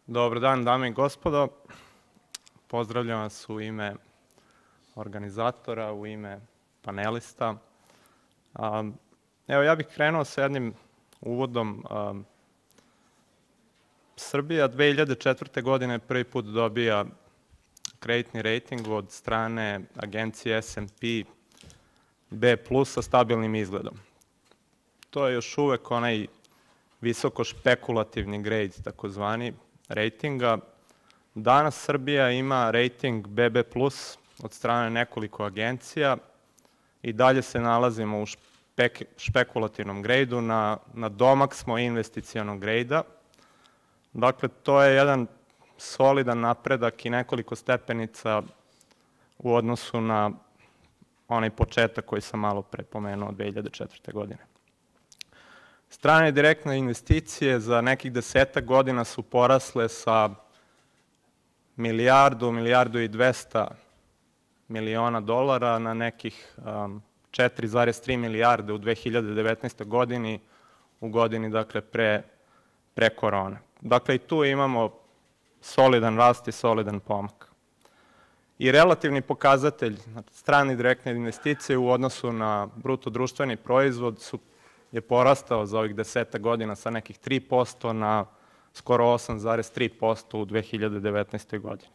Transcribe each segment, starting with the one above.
Dobar dan, dame i gospodo. Pozdravljam vas u ime organizatora, u ime panelista. Evo, ja bih krenuo sa jednim uvodom. Srbija 2004. godine prvi put dobija kreditni rejting od strane agencije S&P B+ sa stabilnim izgledom. To je još uvek onaj visoko špekulativni grade, takozvani, rejtinga. Danas Srbija ima rejting BB+ od strane nekoliko agencija i dalje se nalazimo u špekulativnom grejdu, na domak smo investicionog grejda. Dakle, to je jedan solidan napredak i nekoliko stepenica u odnosu na onaj početak koji sam malo pre pomenuo 2004. godine. Strane direktne investicije za nekih 10 godina su porasle sa milijardu i 200 miliona dolara na nekih 4,3 milijarde u 2019. godini, u godini dakle pre korone. Dakle, i tu imamo solidan rast i solidan pomak. I relativni pokazatelj strane direktne investicije u odnosu na bruto društveni proizvod je porastao za ovih 10 godina sa nekih 3% na skoro 8,3% u 2019. godini.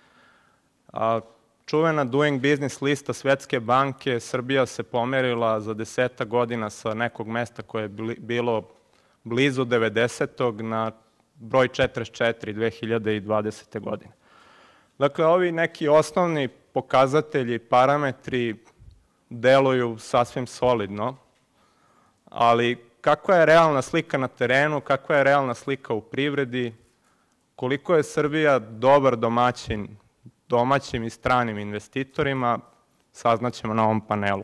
Čuvena Doing Business lista Svetske banke, Srbija se pomerila za 10 godina sa nekog mesta koje je bilo blizu 90. na broj 44 2020. godine. Dakle, ovi neki osnovni pokazatelji, parametri deluju sasvim solidno, ali kakva je realna slika na terenu, kakva je realna slika u privredi, koliko je Srbija dobar domaćin domaćim i stranim investitorima, saznaćemo na ovom panelu.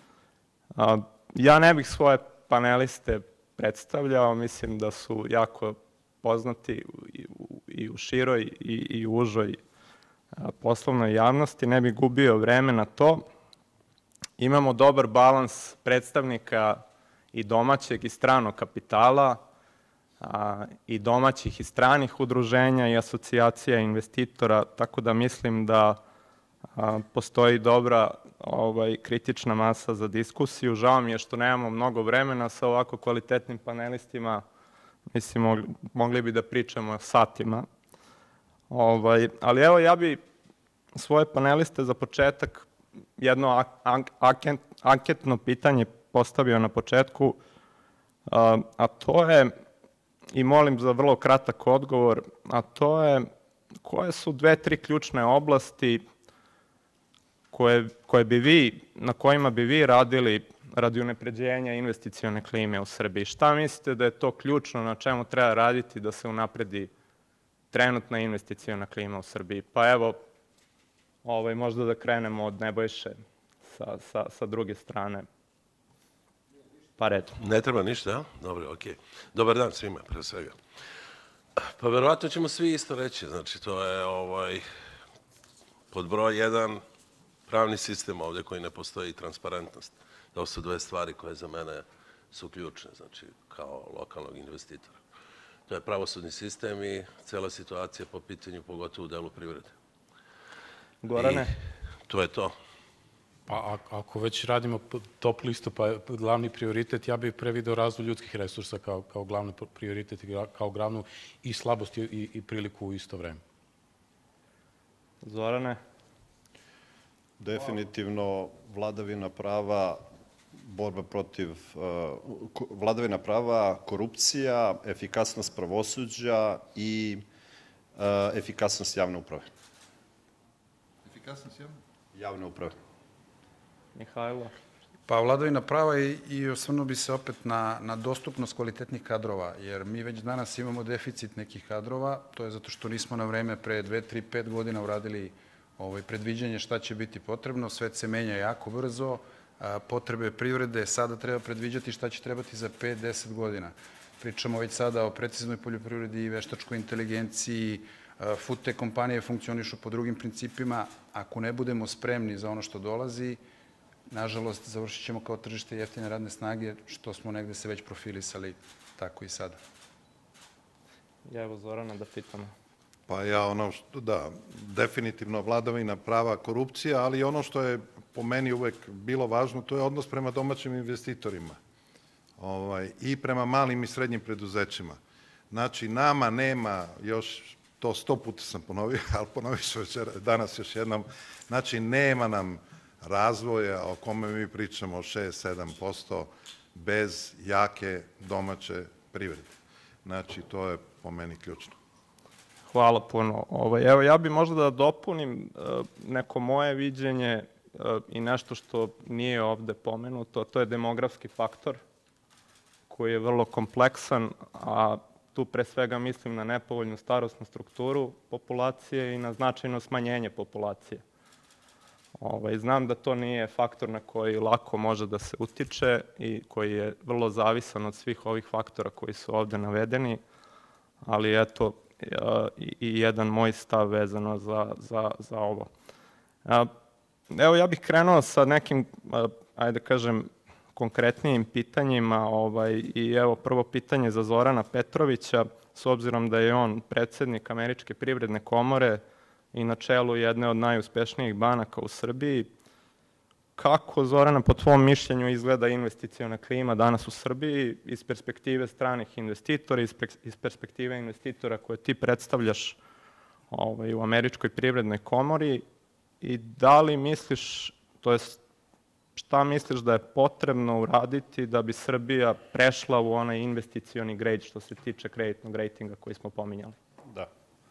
Ja ne bih svoje paneliste predstavljao, mislim da su jako poznati i u široj i u užoj poslovnoj javnosti, ne bih gubio vreme na to. Imamo dobar balans predstavnika i domaćeg i stranog kapitala, i domaćih i stranih udruženja i asocijacija investitora, tako da mislim da postoji dobra kritična masa za diskusiju. Žao mi je što nemamo mnogo vremena sa ovako kvalitetnim panelistima, mislim, mogli bi da pričamo satima. Ali evo, ja bi svoje paneliste za početak jedno anketno pitanje postavio na početku, a to je, i molim za vrlo kratak odgovor, a to je koje su 2-3 ključne oblasti na kojima bi vi radili radi unapređenja investicione klime u Srbiji. Šta mislite da je to ključno, na čemu treba raditi da se unapredi trenutna investiciona klima u Srbiji? Pa evo, možda da krenemo od Nebojše sa druge strane. Pa redom. Ne treba ništa, ja? Dobro, okej. Dobar dan svima, pre svega. Pa verovatno ćemo svi isto reći, znači to je pod broj 1 pravni sistem ovde koji ne postoji i transparentnost. To su dve stvari koje za mene su ključne, znači kao lokalnog investitora. To je pravosudni sistem i cela situacija po pitanju, pogotovo u delu privrede. Gorane? I to je to. Pa ako već radimo top listu, pa glavni prioritet, ja bih prevideo razvoj ljudskih resursa kao glavni prioritet, kao glavnu i slabost i priliku u isto vreme. Zorane? Definitivno vladavina prava, borba protiv vladavina prava, korupcija, efikasnost pravosuđa i efikasnost javne uprave. Efikasnost javne uprave. Mihajlo? Pa vladavina prava i osvrnuo bi se opet na dostupnost kvalitetnih kadrova, jer mi već danas imamo deficit nekih kadrova, to je zato što nismo na vreme pre 2, 3, 5 godina uradili predviđanje šta će biti potrebno, svet se menja jako brzo, potrebe privrede sada treba predviđati šta će trebati za 5, 10 godina. Pričamo već sada o preciznoj poljoprivredi i veštačkoj inteligenciji, food tech kompanije funkcionišu po drugim principima, ako ne budemo spremni za ono što dolazi, nažalost, završit ćemo kao tržište jeftine radne snage, što smo negde se već profilisali, tako i sada. Ja evo Zorana da pitamo. Pa da, definitivno vladavina prava, korupcija, ali ono što je po meni uvek bilo važno, to je odnos prema domaćim investitorima i prema malim i srednjim preduzećima. Znači, nama nema još, to 100 puta sam ponovio, ali ponovit ću danas još jednom, znači, nema nam razvoja o kome mi pričamo 6-7% bez jake domaće privrede. Znači, to je po meni ključno. Hvala puno. Evo, ja bih možda da dopunim neko moje viđenje i nešto što nije ovde pomenuto, to je demografski faktor koji je vrlo kompleksan, a tu pre svega mislim na nepovoljnu starosnu strukturu populacije i na značajno smanjenje populacije. Znam da to nije faktor na koji lako može da se utiče i koji je vrlo zavisan od svih ovih faktora koji su ovde navedeni, ali eto i jedan moj stav vezano za ovo. Evo, ja bih krenuo sa nekim, ajde kažem, konkretnijim pitanjima i evo prvo pitanje za Zorana Petrovića, s obzirom da je on predsednik Američke privredne komore i na čelu jedne od najuspešnijih banaka u Srbiji. Kako, Zorana, po tvom mišljenju izgleda investiciona klima danas u Srbiji iz perspektive stranih investitora, iz perspektive investitora koje ti predstavljaš u Američkoj privrednoj komori i da li misliš, to jest šta misliš da je potrebno uraditi da bi Srbija prešla u onaj investicioni grade što se tiče kreditnog rejtinga koji smo pominjali? Da.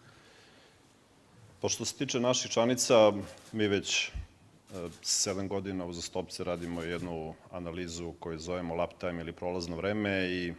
Pošto se tiče naših članica, mi već 7 godina uzastopce radimo jednu analizu koju zovemo lap time ili prolazno vreme i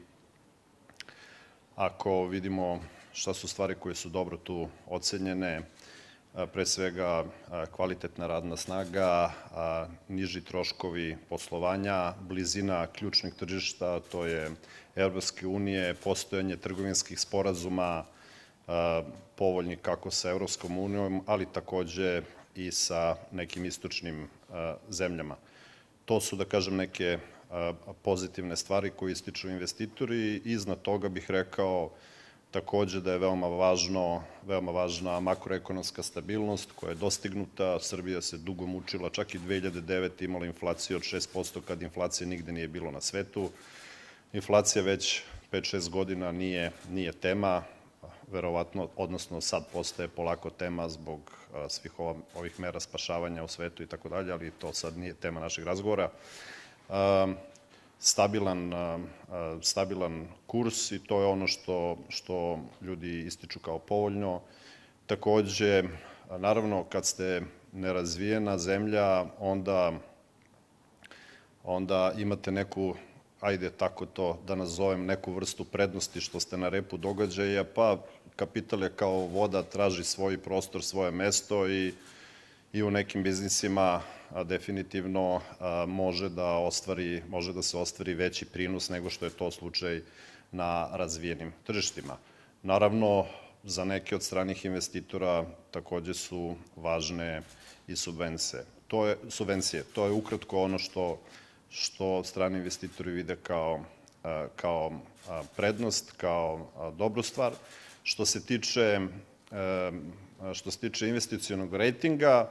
ako vidimo šta su stvari koje su dobro tu ocenjene, pre svega kvalitetna radna snaga, niži troškovi poslovanja, blizina ključnih tržišta, to je Evropske unije, postojanje trgovinskih sporazuma, povoljni kako sa Evropskom unijom, ali takođe i sa nekim istočnim zemljama. To su, da kažem, neke pozitivne stvari koje ističu investitori. Iznad toga bih rekao takođe da je veoma važna makroekonomska stabilnost koja je dostignuta. Srbija se dugo mučila, čak i 2009. imala inflaciju od 6%, kad inflacije nigde nije bilo na svetu. Inflacija već 5-6 godina nije tema, verovatno, odnosno sad postaje polako tema zbog svih ovih mera spašavanja u svetu i tako dalje, ali to sad nije tema našeg razgovora. Stabilan kurs i to je ono što ljudi ističu kao povoljno. Takođe, naravno, kad ste nerazvijena zemlja, onda imate neku, ajde tako to da nazovem, neku vrstu prednosti što ste na repu događaja, pa kapital je kao voda, traži svoj prostor, svoje mesto i u nekim biznisima definitivno može da se ostvari veći prinos nego što je to slučaj na razvijenim tržištima. Naravno, za neke od stranih investitora takođe su važne i subvencije. To je ukratko ono što strani investitori vide kao prednost, kao dobru stvar. Što se tiče investicionog rejtinga,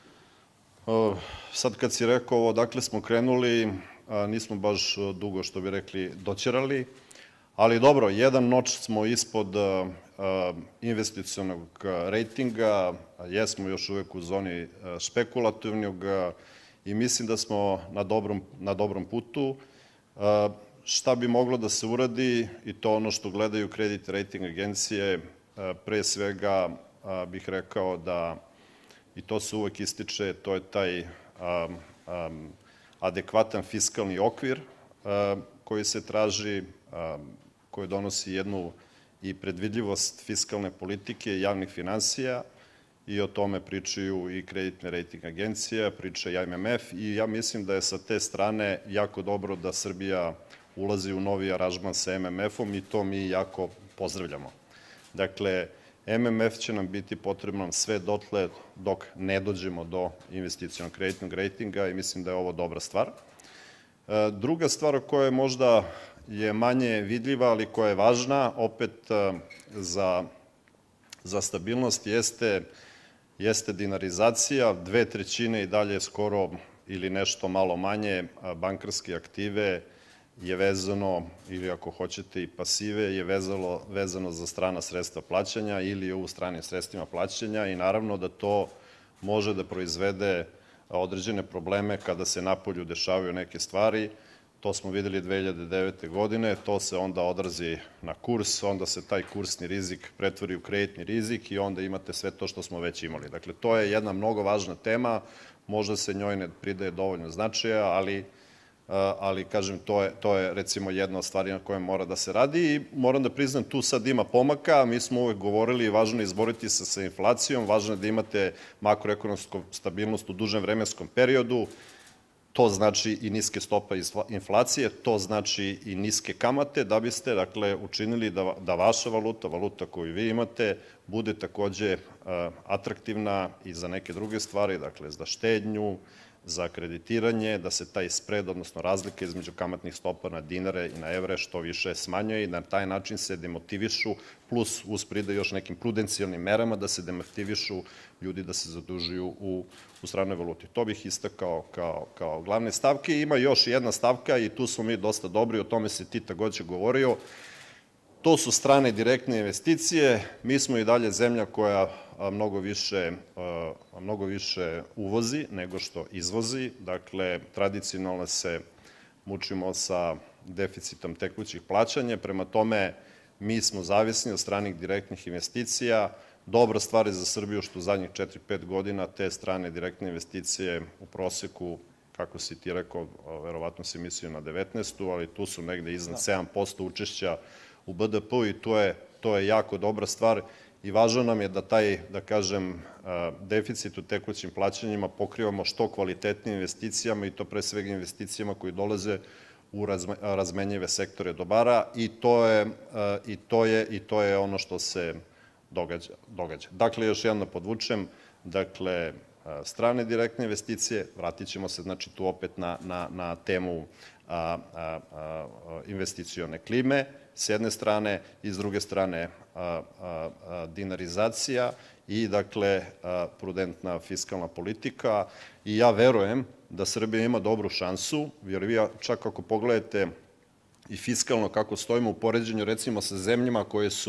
sad kad si rekao ovo, dakle smo krenuli, nismo baš dugo, što bi rekli, doćerali, ali dobro, jedan noč smo ispod investicionog rejtinga, jesmo još uvek u zoni špekulativnog i mislim da smo na dobrom putu. Šta bi moglo da se uradi, i to ono što gledaju kredit rating agencije, pre svega bih rekao da, i to se uvek ističe, to je taj adekvatan fiskalni okvir koji se traži, koji donosi jednu i predvidljivost fiskalne politike i javnih finansija, i o tome pričaju i kreditne rating agencije, priča i MMF, i ja mislim da je sa te strane jako dobro da Srbija ulazi u novi aranžman sa MMF-om i to mi jako pozdravljamo. Dakle, MMF će nam biti potrebno sve dotle dok ne dođemo do investicionog kreditnog rejtinga i mislim da je ovo dobra stvar. Druga stvar koja možda je manje vidljiva, ali koja je važna, opet za stabilnost jeste dinarizacija, 2/3 i dalje skoro ili nešto malo manje bankarske aktive je vezano, ili ako hoćete i pasive, je vezano za strana sredstva plaćanja ili u stranim sredstvima plaćanja i naravno da to može da proizvede određene probleme kada se napolju dešavaju neke stvari. To smo videli 2009. godine, to se onda odrazi na kurs, onda se taj kursni rizik pretvori u kreditni rizik i onda imate sve to što smo već imali. Dakle, to je jedna mnogo važna tema, možda se njoj ne pridaje dovoljno značaja, ali kažem, to je recimo jedna od stvari na kojoj mora da se radi i moram da priznam, tu sad ima pomaka, mi smo uvek govorili, važno je izboriti se sa inflacijom, važno je da imate makroekonomsku stabilnost u dužem vremenskom periodu, to znači i niske stope inflacije, to znači i niske kamate, da biste, dakle, učinili da vaša valuta, valuta koju vi imate, bude takođe atraktivna i za neke druge stvari, dakle, za štednju, za kreditiranje, da se taj spread, odnosno razlika između kamatnih stopa na dinare i na evre što više smanjuje i na taj način se demotivišu, plus uspride još nekim prudencijalnim merama da se demotivišu ljudi da se zadužuju u stranoj valuti. To bih istakao kao glavne stavke. Ima još jedna stavka i tu smo mi dosta dobri, o tome se ti takođe govorio. To su strane direktne investicije. Mi smo i dalje zemlja koja mnogo više uvozi nego što izvozi. Dakle, tradicionalno se mučimo sa deficitom tekućih plaćanja. Prema tome, mi smo zavisni od stranih direktnih investicija. Dobra stvar je za Srbiju što u zadnjih 4-5 godina te strane direktne investicije u proseku, kako si ti rekao, verovatno si mislio na 19. ali tu su negde iznad 7% učešća u BDP-u i to je jako dobra stvar i važno nam je da taj, da kažem, deficit u tekućim plaćanjima pokrivamo što kvalitetnijim investicijama i to pre svega investicijama koji dolaze u razmenjive sektore dobara i to je ono što se događa. Dakle, još jedno podvučem, dakle, strane direktne investicije, vratit ćemo se znači tu opet na temu investicione klime, s jedne strane i s druge strane dinarizacija i dakle prudentna fiskalna politika i ja verujem da Srbija ima dobru šansu, jer vi čak ako pogledate i fiskalno kako stojimo u poređenju recimo sa zemljama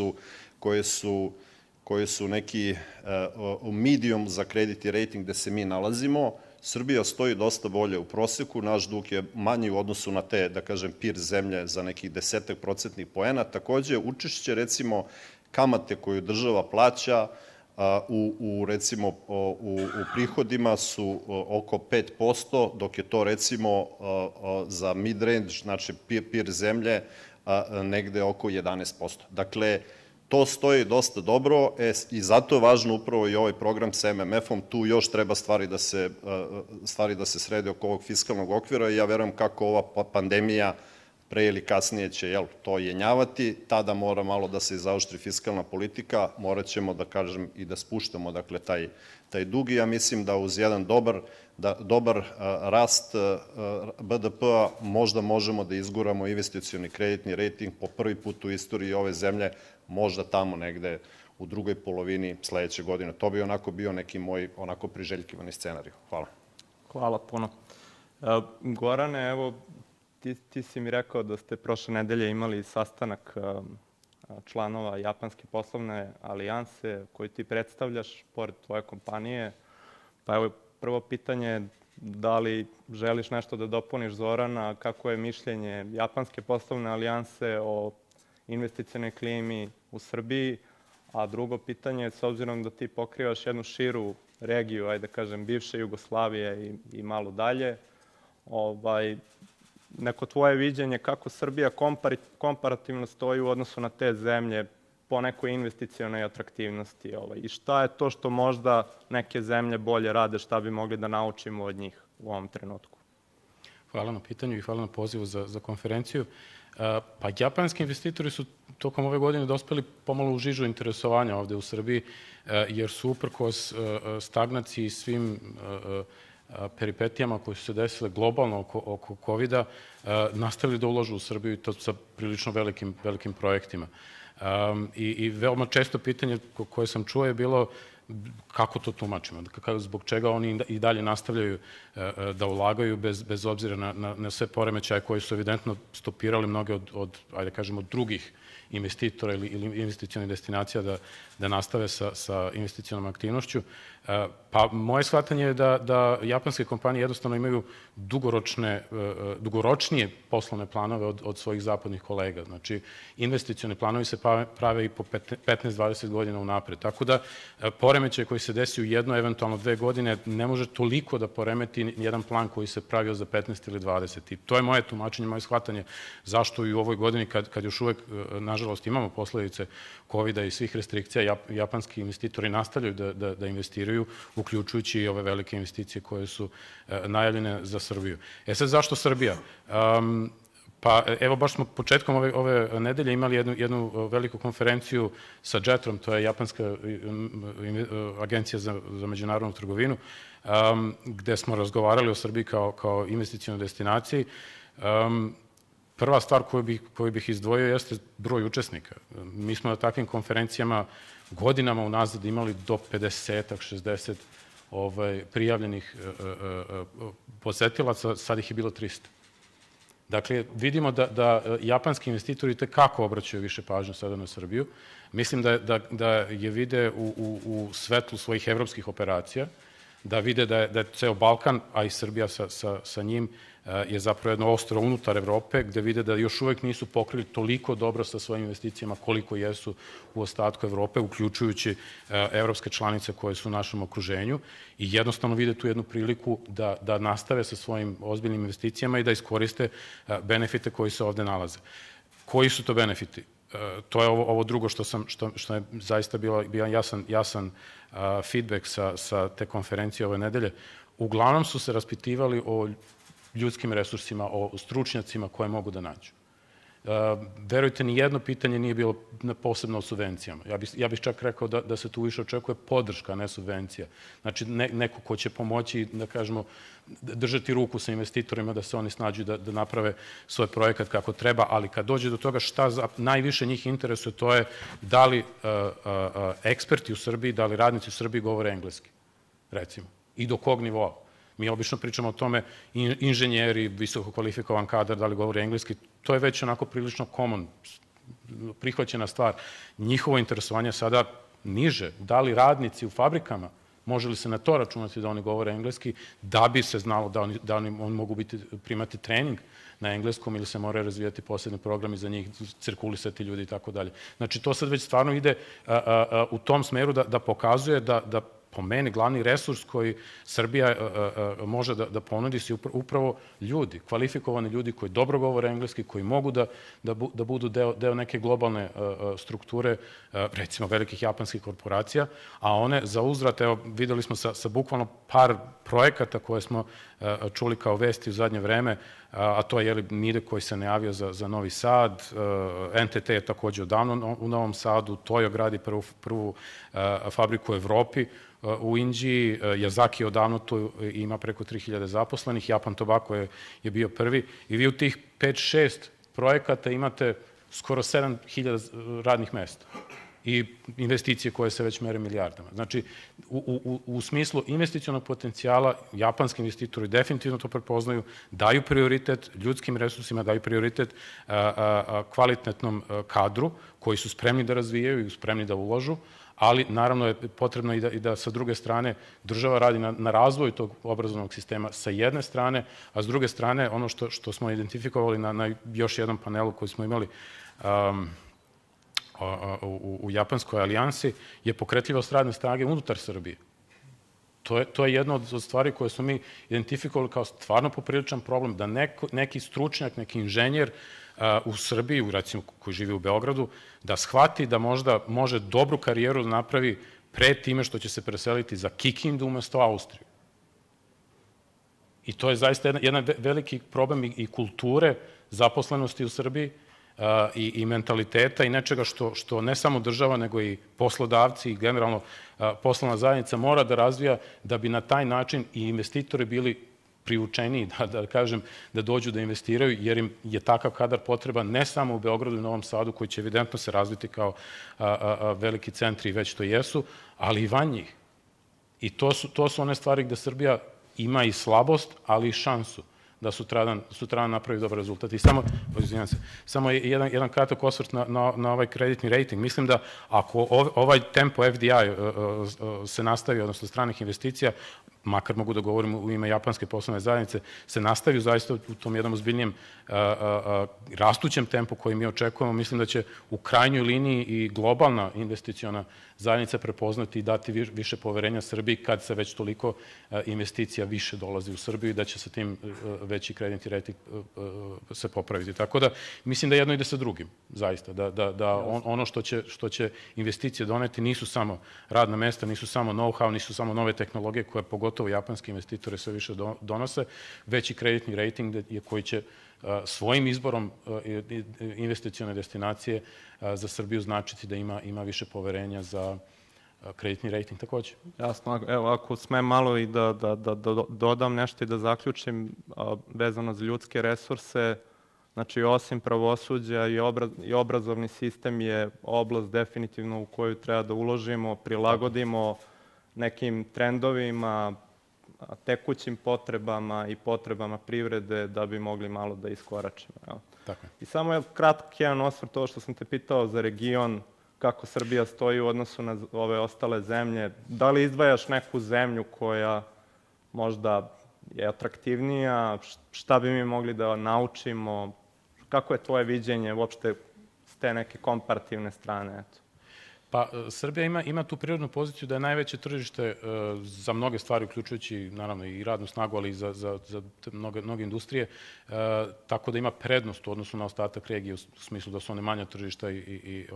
koje su neki medium za kredit i rating gde se mi nalazimo, Srbija stoji dosta bolje u proseku, naš dug je manji u odnosu na te, da kažem, peer zemlje za nekih 10% poena. Takođe, učešće, recimo, kamate koju država plaća recimo, u prihodima su oko 5%, dok je to, recimo, za mid-range, znači peer zemlje, negde oko 11%. Dakle, to stoji dosta dobro i zato je važno upravo i ovaj program sa MMF-om. Tu još treba stvari da se srede oko ovog fiskalnog okvira i ja verujem kako ova pandemija pre ili kasnije će to jenjavati, tada mora malo da se zaoštri fiskalna politika, morat ćemo da kažem i da spuštamo dakle taj dug i ja mislim da uz jedan dobar rast BDP-a možda možemo da izguramo investicioni kreditni rating po prvi put u istoriji ove zemlje, možda tamo negde u drugoj polovini sledeće godine. To bi onako bio neki moj onako priželjkivani scenarij. Hvala. Hvala puno. Gorane, evo, ti si mi rekao da ste prošle nedelje imali sastanak članova Japanske poslovne alijanse koju ti predstavljaš pored tvoje kompanije. Pa evo, prvo pitanje, da li želiš nešto da dopuniš Zorana, kako je mišljenje Japanske poslovne alijanse o investicionoj klimi u Srbiji, a drugo pitanje, s obzirom da ti pokrivaš jednu širu regiju, ajde da kažem, bivše Jugoslavije i malo dalje, neko tvoje viđenje kako Srbija komparativno stoji u odnosu na te zemlje po nekoj investicionoj atraktivnosti i šta je to što možda neke zemlje bolje rade, šta bi mogli da naučimo od njih u ovom trenutku? Hvala na pitanju i hvala na pozivu za konferenciju. Pa japanski investitori su tokom ove godine dospeli pomalo u žižu interesovanja ovde u Srbiji, jer su uprkos stagnaciji i svim peripetijama koje su se desile globalno oko COVID-a nastavili da ulažu u Srbiju i to sa prilično velikim projektima. I veoma često pitanje koje sam čuo je bilo kako to tumačimo, zbog čega oni i dalje nastavljaju da ulagaju bez obzira na sve poremećaje koji su evidentno stopirali mnoge ajde kažemo, drugih investitora ili investicionih destinacija da nastave sa investicionom aktivnošću. Pa moje shvatanje je da japanske kompanije jednostavno imaju dugoročnije poslovne planove od svojih zapadnih kolega. Znači, investicioni planovi se prave i po 15-20 godina unapred. Tako da, poremećaj koji se desi u jedno, eventualno 2 godine, ne može toliko da poremeti jedan plan koji se pravio za 15 ili 20. I to je moje tumačenje, moje shvatanje zašto i u ovoj godini, kad još uvek, nažalost, imamo posledice COVID-a i svih restrikcija, japanski investitori nastavljaju da investiraju, uključujući i ove velike investicije koje su najavljene za Srbiju. Sad, zašto Srbija? Pa evo, baš smo početkom ove nedelje imali jednu veliku konferenciju sa JETROM, to je Japanska agencija za međunarodnu trgovinu, gde smo razgovarali o Srbiji kao investicionoj destinaciji. Prva stvar koju bih izdvojio jeste broj učesnika. Mi smo na takvim konferencijama godinama unazad imali do 50-60 prijavljenih posetilaca, sad ih je bilo 300. Dakle, vidimo da japanski investitori tekako obraćaju više pažnju sada na Srbiju. Mislim da je vide u svetlu svojih evropskih operacija, da vide da je ceo Balkan, a i Srbija sa njim, je zapravo jedno ostro unutar Evrope, gde vide da još uvek nisu pokrili toliko dobro sa svojim investicijama koliko jesu u ostatku Evrope, uključujući evropske članice koje su u našem okruženju, i jednostavno vide tu jednu priliku da nastave sa svojim ozbiljnim investicijama i da iskoriste benefite koji se ovde nalaze. Koji su to benefiti? To je ovo drugo što je zaista bio jasan feedback sa te konferencije ove nedelje. Uglavnom su se raspitivali o ljudskim resursima, o stručnjacima koje mogu da nađu. Verujte, ni jedno pitanje nije bilo posebno o subvencijama. Ja bih čak rekao da se tu više očekuje podrška, a ne subvencija. Znači, neko ko će pomoći, da kažemo, držati ruku sa investitorima da se oni snađu da naprave svoj projekat kako treba, ali kad dođe do toga šta najviše njih interesuje, to je da li eksperti u Srbiji, da li radnici u Srbiji govore engleski, recimo, i do kog nivoa. Mi obično pričamo o tome, inženjeri, visoko kvalifikovan kadar, da li govori engleski, to je već onako prilično common, prihvaćena stvar. Njihovo interesovanje sada niže. Da li radnici u fabrikama, može li se na to računati da oni govore engleski, da bi se znalo da oni mogu primati trening na engleskom ili se moraju razvijati posebni programi za njih, cirkulisati ljudi i tako dalje. Znači, to sad već stvarno ide u tom smeru da pokazuje da po meni glavni resurs koji Srbija može da ponudi su upravo ljudi, kvalifikovani ljudi koji dobro govore engleski, koji mogu da budu deo neke globalne strukture, recimo velikih japanskih korporacija, a one za uzvrat, evo videli smo sa bukvalno par projekata koje smo čuli kao vesti u zadnje vreme, a to je NIDE koji se najavio za Novi Sad, NTT je takođe odavno u Novom Sadu, Toyo gradi prvu fabriku u Evropi, u Indiji, Yazaki odavno tu ima preko 3000 zaposlenih, Japan Tobacco je bio prvi, i vi u tih 5-6 projekata imate skoro 7000 radnih mesta i investicije koje se već mere milijardama. Znači, u smislu investicionog potencijala, japanski investitori definitivno to prepoznaju, daju prioritet ljudskim resursima, daju prioritet kvalitetnom kadru koji su spremni da razvijaju i spremni da uložu, ali naravno je potrebno i da sa druge strane država radi na razvoju tog obrazovnog sistema sa jedne strane, a s druge strane ono što smo identifikovali na još jednom panelu koji smo imali u Japanskoj alijansi je pokretljivost radne snage unutar Srbije. To je jedna od stvari koje smo mi identifikovali kao stvarno popriličan problem, da neki stručnjak, neki inženjer u Srbiji, recimo koji živi u Beogradu, da shvati da možda može dobru karijeru da napravi pre time što će se preseliti za Kikindu umesto Austriju. I to je zaista jedan veliki problem i kulture zaposlenosti u Srbiji i mentaliteta i nečega što ne samo država, nego i poslodavci i generalno poslovna zajednica mora da razvija da bi na taj način i investitori bili privučeniji, da kažem, da dođu da investiraju, jer im je takav kadar potreban ne samo u Beogradu i Novom Sadu, koji će evidentno se razviti kao veliki centri i već to jesu, ali i van njih. I to su one stvari gde Srbija ima i slabost, ali i šansu da sutradan napravi dobar rezultat. I samo jedan kratak osvrt na ovaj kreditni rating. Mislim da ako ovaj tempo FDI se nastavi, odnosno stranih investicija, makar mogu da govorim u ime japanske poslovne zajednice, se nastavi zaista u tom jednom ozbiljnijem rastućem tempu koji mi očekujemo, mislim da će u krajnjoj liniji i globalna investiciona zajednica prepoznati i dati više poverenja Srbiji kad se već toliko investicija više dolazi u Srbiju i da će sa tim veći kreditni rating se popraviti. Tako da mislim da jedno ide sa drugim, zaista. Da ono što će investicije doneti nisu samo radna mesta, nisu samo know-how, nisu samo nove tehnologije koje pogotovo japanski investitore sve više donose, već i kreditni rating koji će svojim izborom investicione destinacije za Srbiju značiti da ima više poverenja za kreditni rating takođe. Jasno, evo ako smem malo i da dodam nešto i da zaključim vezano za ljudske resurse, znači osim pravosuđa i obrazovni sistem je oblast definitivno u koju treba da uložimo, prilagodimo nekim trendovima, tekućim potrebama i potrebama privrede da bi mogli malo da iskoračimo. I samo je kratki jedan osvrt to što sam te pitao za region, kako Srbija stoji u odnosu na ove ostale zemlje. Da li izdvajaš neku zemlju koja možda je atraktivnija, šta bi mi mogli da naučimo, kako je tvoje viđenje uopšte s te neke komparativne strane? Pa, Srbija ima tu prirodnu poziciju da je najveće tržište za mnoge stvari, uključujući naravno i radnu snagu, ali i za mnoge industrije, tako da ima prednost u odnosu na ostatak regije u smislu da su one manja tržišta i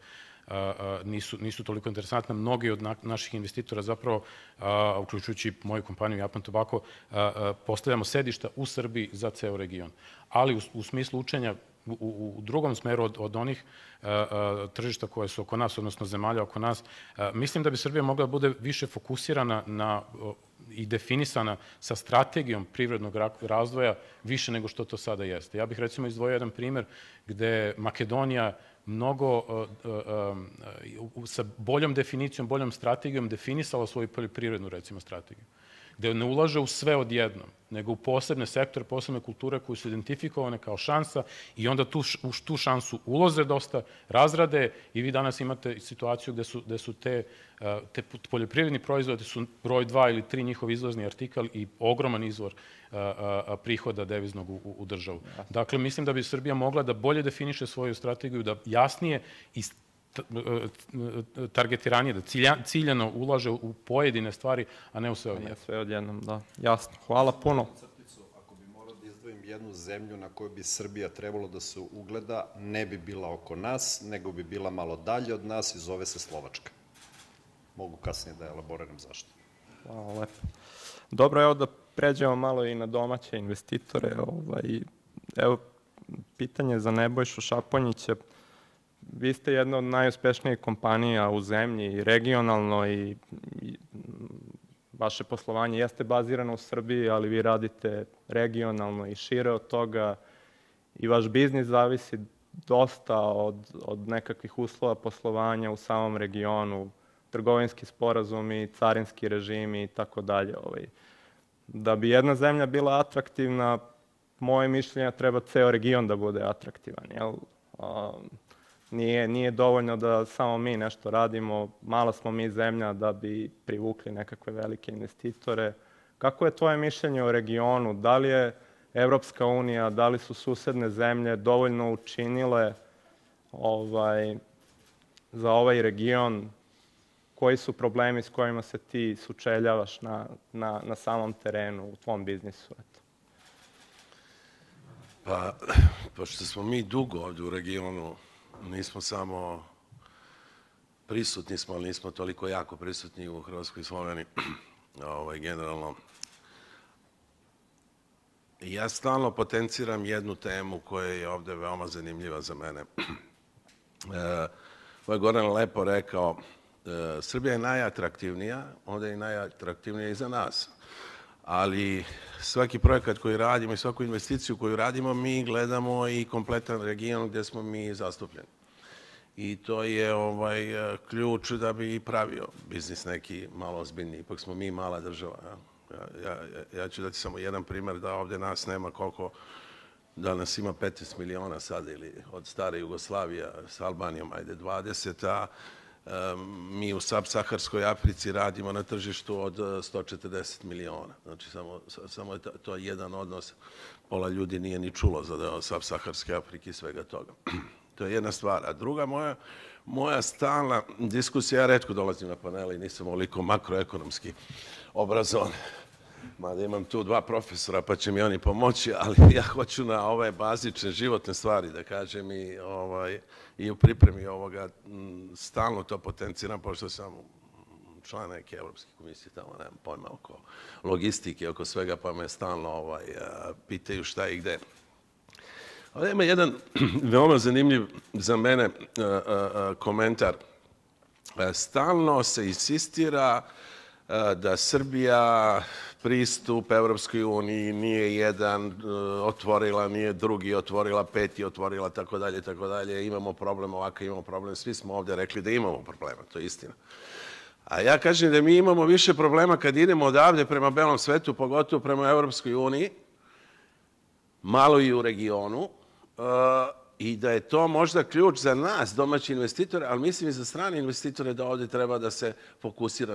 nisu toliko interesantne. Mnogi od naših investitora zapravo, uključujući moju kompaniju Japan Tobacco, postavljamo sedišta u Srbiji za ceo region. Ali u smislu učenja u drugom smeru od onih tržišta koje su oko nas, odnosno zemalja oko nas, mislim da bi Srbija mogla da bude više fokusirana i definisana sa strategijom privrednog razvoja više nego što to sada jeste. Ja bih recimo izdvojio jedan primer gde Makedonija mnogo sa boljom definicijom, boljom strategijom definisala svoju poljoprivrednu, recimo, strategiju. Gde ne ulaže u sve odjednom, nego u posebne sektore, posebne kulture koje su identifikovane kao šansa i onda u tu šansu uloze dosta, razrade i vi danas imate situaciju gde su te poljoprivredni proizvodi su broj 2 ili 3 njihov izvozni artikal i ogroman izvor prihoda deviznog u državu. Dakle, mislim da bi Srbija mogla da bolje definiše svoju strategiju, da jasnije i targetiranije, da ciljano ulaže u pojedine stvari, a ne u sve odjednom. Sve odjednom, da. Jasno. Hvala puno. Ako bi morao da izdvojim jednu zemlju na koju bi Srbija trebalo da se ugleda, ne bi bila oko nas, nego bi bila malo dalje od nas i zove se Slovačka. Mogu kasnije da elaboriram zašto. Hvala lepo. Dobro, evo da pređemo malo i na domaće investitore. Evo, pitanje za Nebojšu Šaponjića. Vi ste jedna od najuspešnijih kompanija u zemlji i regionalno i vaše poslovanje jeste bazirano u Srbiji, ali vi radite regionalno i šire od toga i vaš biznis zavisi dosta od nekakvih uslova poslovanja u samom regionu, trgovinski sporazumi, carinski režimi i tako dalje. Da bi jedna zemlja bila atraktivna, moje mišljenje treba ceo region da bude atraktivan, jel? Nije dovoljno da samo mi nešto radimo, mala smo mi zemlja da bi privukli nekakve velike investitore. Kako je tvoje mišljenje o regionu? Da li je Evropska unija, da li su susedne zemlje dovoljno učinile za ovaj region? Koji su problemi s kojima se ti sučeljavaš na samom terenu u tvom biznisu? Pa, pošto smo mi dugo ovdje u regionu, nismo samo prisutni smo, ali nismo toliko jako prisutni u Hrvatskoj i Sloveniji, generalno. Ja stalno potenciram jednu temu koja je ovde veoma zanimljiva za mene. Ovo je Goran lepo rekao, Srbija je najatraktivnija, onda je najatraktivnija i za nas. ali svaki projekat koji radimo i svaku investiciju koju radimo, mi gledamo i kompletan region gdje smo mi zastupljeni. I to je ključ da bi pravio biznis neki malo ozbiljniji. Ipak smo mi mala država. Ja ću dati samo jedan primjer da ovdje nas nema koliko, da nas ima 15 miliona sada ili od stare Jugoslavije s Albanijom, ajde 20, a mi u Sub-Saharskoj Africi radimo na tržištu od 140 miliona. Znači, samo je to jedan odnos. Pola ljudi nije ni čulo za deo Sub-Saharske Afrike i svega toga. To je jedna stvar. A druga moja stalna diskusija, ja retko dolazim na panele i nisam ovoliko makroekonomski obrazovan. Mada imam tu 2 profesora pa će mi oni pomoći, ali ja hoću na ove bazične životne stvari da kažem i u pripremi ovoga stalno to potenciram, pošto sam član neke Evropske komisije, tamo nemam pojma oko logistike, oko svega, pa me stalno pitaju šta i gde. Ovdje ima jedan veoma zanimljiv za mene komentar. Stalno se insistira da Srbija pristup Evropskoj uniji nije jedan otvorila, nije drugi otvorila, 5. otvorila, tako dalje. Imamo problem ovako, imamo problem. Svi smo ovdje rekli da imamo problema, to je istina. A ja kažem da mi imamo više problema kad idemo odavde prema belom svetu, pogotovo prema Evropskoj uniji, malo i u regionu, i da je to možda ključ za nas, domaći investitore, ali mislim i za strane investitore da ovdje treba da se fokusira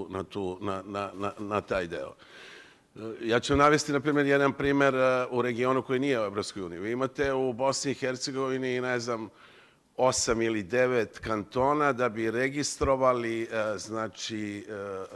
na taj deo. Ja ću navesti, na primjer, jedan primjer u regionu koji nije u Evropskoj uniji. Vi imate u Bosni i Hercegovini, ne znam, 8 ili 9 kantona da bi registrovali, znači,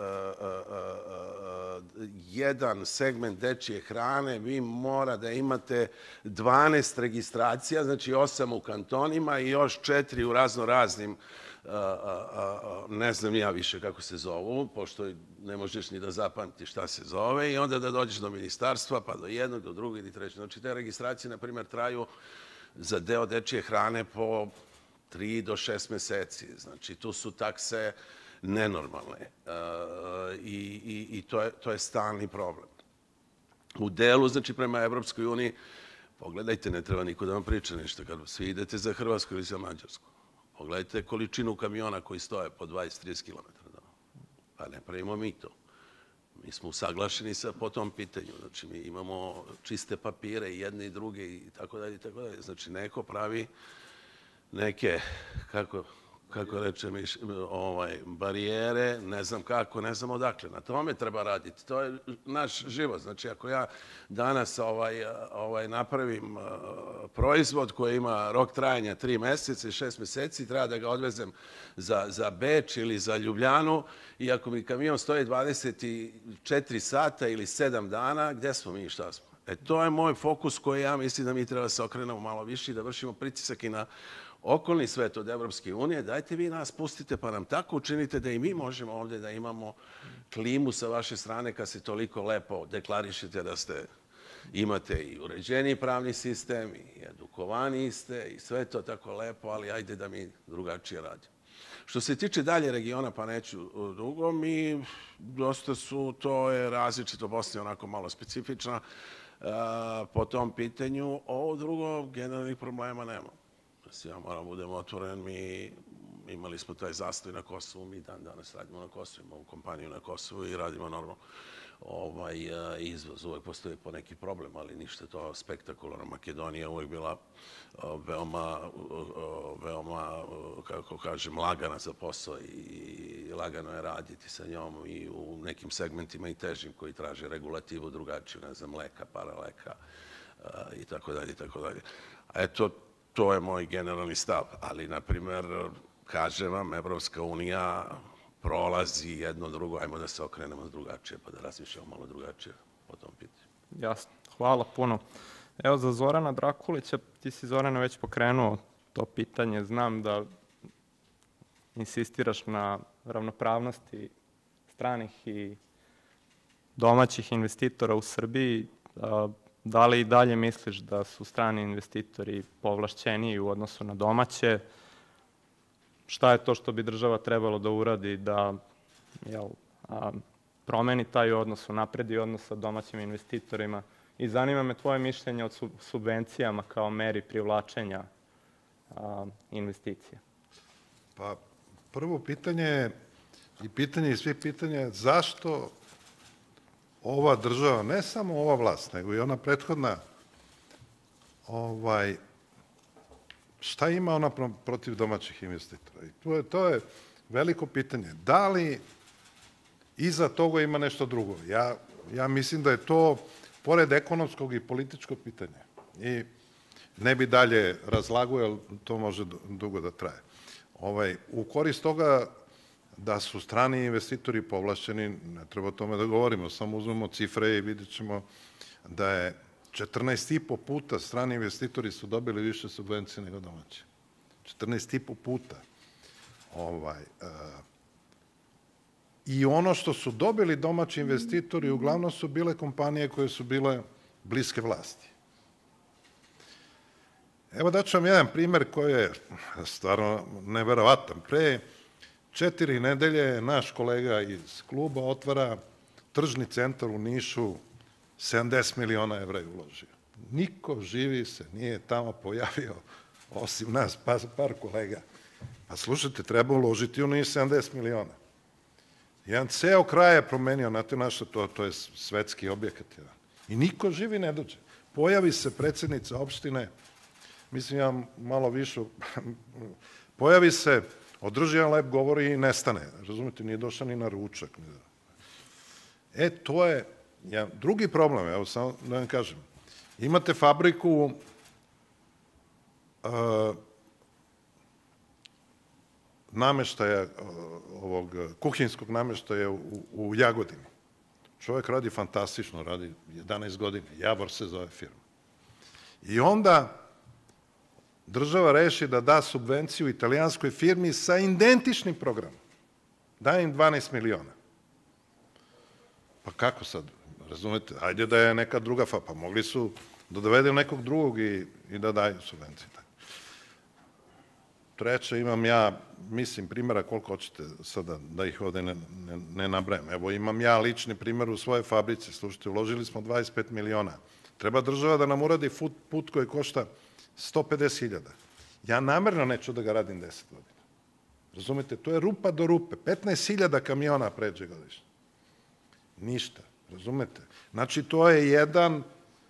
jedan segment dečije hrane, vi mora da imate 12 registracija, znači 8 u kantonima i još 4 u raznoraznim, ne znam ja više kako se zovu, pošto ne možeš ni da zapamtiš šta se zove, i onda da dođeš do ministarstva, pa do jednog, do drugog i trećeg. Znači, te registracije, na primjer, traju za deo dečije hrane po 3 do 6 meseci. Znači, tu su takse nenormalne i to je stalni problem. U delu, znači, prema Evropskoj uniji, pogledajte, ne treba niko da vam priča ništa, kad svi idete za Hrvatsku ili za Mađarsku. Pogledajte količinu kamiona koji stoje po 20-30 km. Pa ne pravimo mi to. Mi smo usaglašeni po tom pitanju. Znači, mi imamo čiste papire i jedne i druge i tako dalje i tako dalje. Znači, neko pravi neke, kako rečem, barijere, ne znam kako, ne znam odakle. Na tome treba raditi. To je naš život. Znači, ako ja danas napravim proizvod koji ima rok trajanja 3 meseca i 6 meseci, treba da ga odvezem za Beč ili za Ljubljanu, i ako mi kamion stoji 24 sata ili 7 dana, gde smo mi i šta smo? To je moj fokus koji ja mislim da mi treba da se okrenemo malo više i da vršimo pritisak i na okolni svet od Evropske unije. Dajte vi nas pustite pa nam tako učinite da i mi možemo ovdje da imamo klimu sa vaše strane kad se toliko lepo deklarišete da imate i uređeni pravni sistem i edukovani ste i sve to tako lepo, ali ajde da mi drugačije radimo. Što se tiče dalje regiona, pa neću dugo, mi dosta to je različito, Bosna je onako malo specifična po tom pitanju. Ovo drugo, generalnih problema nema. Ja moram budem otvoren, mi imali smo taj zastoj na Kosovu, mi danas radimo na Kosovu, imamo kompaniju na Kosovu i radimo normalno izvoz. Uvek postoji po neki problem, ali ništa to spektakularno. Makedonija uvek bila veoma, kako kažem, lagana za posao i lagano je raditi sa njom i u nekim segmentima i težim koji traže regulativu drugačiju, ne znam, leka, paraleka i tako dalje i tako dalje. Eto, to je moj generalni stav, ali, na primjer, kažem vam, Evropska unija prolazi jedno drugo, ajmo da se okrenemo drugačije, pa da razmišljamo malo drugačije po tom pitanju. Jasno, hvala puno. Evo, za Zorana Drakulića, ti si, Zorana, već pokrenuo to pitanje. Znam da insistiraš na ravnopravnosti stranih i domaćih investitora u Srbiji. Da li i dalje misliš da su strani investitori povlašćeniji u odnosu na domaće? Šta je to što bi država trebalo da uradi da promeni taj odnos, unapredi odnos sa domaćim investitorima. I zanima me tvoje mišljenje o subvencijama kao meri privlačenja investicija. Pa prvo pitanje je, i pitanje i svih pitanja je zašto ova država, ne samo ova vlast, nego i ona prethodna, šta ima ona protiv domaćih investitora? I to je veliko pitanje. Da li iza toga ima nešto drugo? Ja mislim da je to, pored ekonomskog i političkog pitanja, i ne bi dalje razlagao, jer to može dugo da traje. U korist toga da su strani investitori povlašćeni, ne treba o tome da govorimo, samo uzmemo cifre i vidjet ćemo da je 14,5 puta strani investitori su dobili više subvencije nego domaći. 14,5 puta. I ono što su dobili domaći investitori uglavnom su bile kompanije koje su bile bliske vlasti. Evo daću vam jedan primer koji je stvarno neverovatan. Pre 4 nedelje naš kolega iz kluba otvara tržni centar u Nišu, 70 miliona evra je uložio. Niko živi se nije tamo pojavio, osim nas, par kolega. Pa slušajte, treba uložiti u Niš 70 miliona. Jedan ceo kraj je promenio, znate našto, to je svetski objekat. I niko živi ne dođe. Pojavi se predsjednica opštine, mislim ja malo više, pojavi se, održi jedan lep govor i nestane. Razumete, nije došao ni na ručak. To je drugi problem, evo samo da vam kažem. Imate fabriku nameštaja, kuhinjskog nameštaja u Jagodini. Čovjek radi fantastično, radi 11 godina. Javor se zove firma. I onda država reši da da subvenciju italijanskoj firmi sa identičnim programom. Daje im 12 miliona. Pa kako sad? Razumete? Ajde da je neka druga pa mogli su da dovedu nekog drugog i da daju subvencije. Treće, imam ja, mislim, primjera koliko hoćete sada da ih ovde ne nabrajem. Evo, imam ja lični primjer u svojoj fabrici. Slušajte, uložili smo 25 miliona. Treba država da nam uradi put koji košta 150.000. Ja namerno neću da ga radim 10 godina. Razumete, to je rupa do rupe. 15.000 kamiona pređe godišnje. Ništa. Razumete? Znači, to je jedan,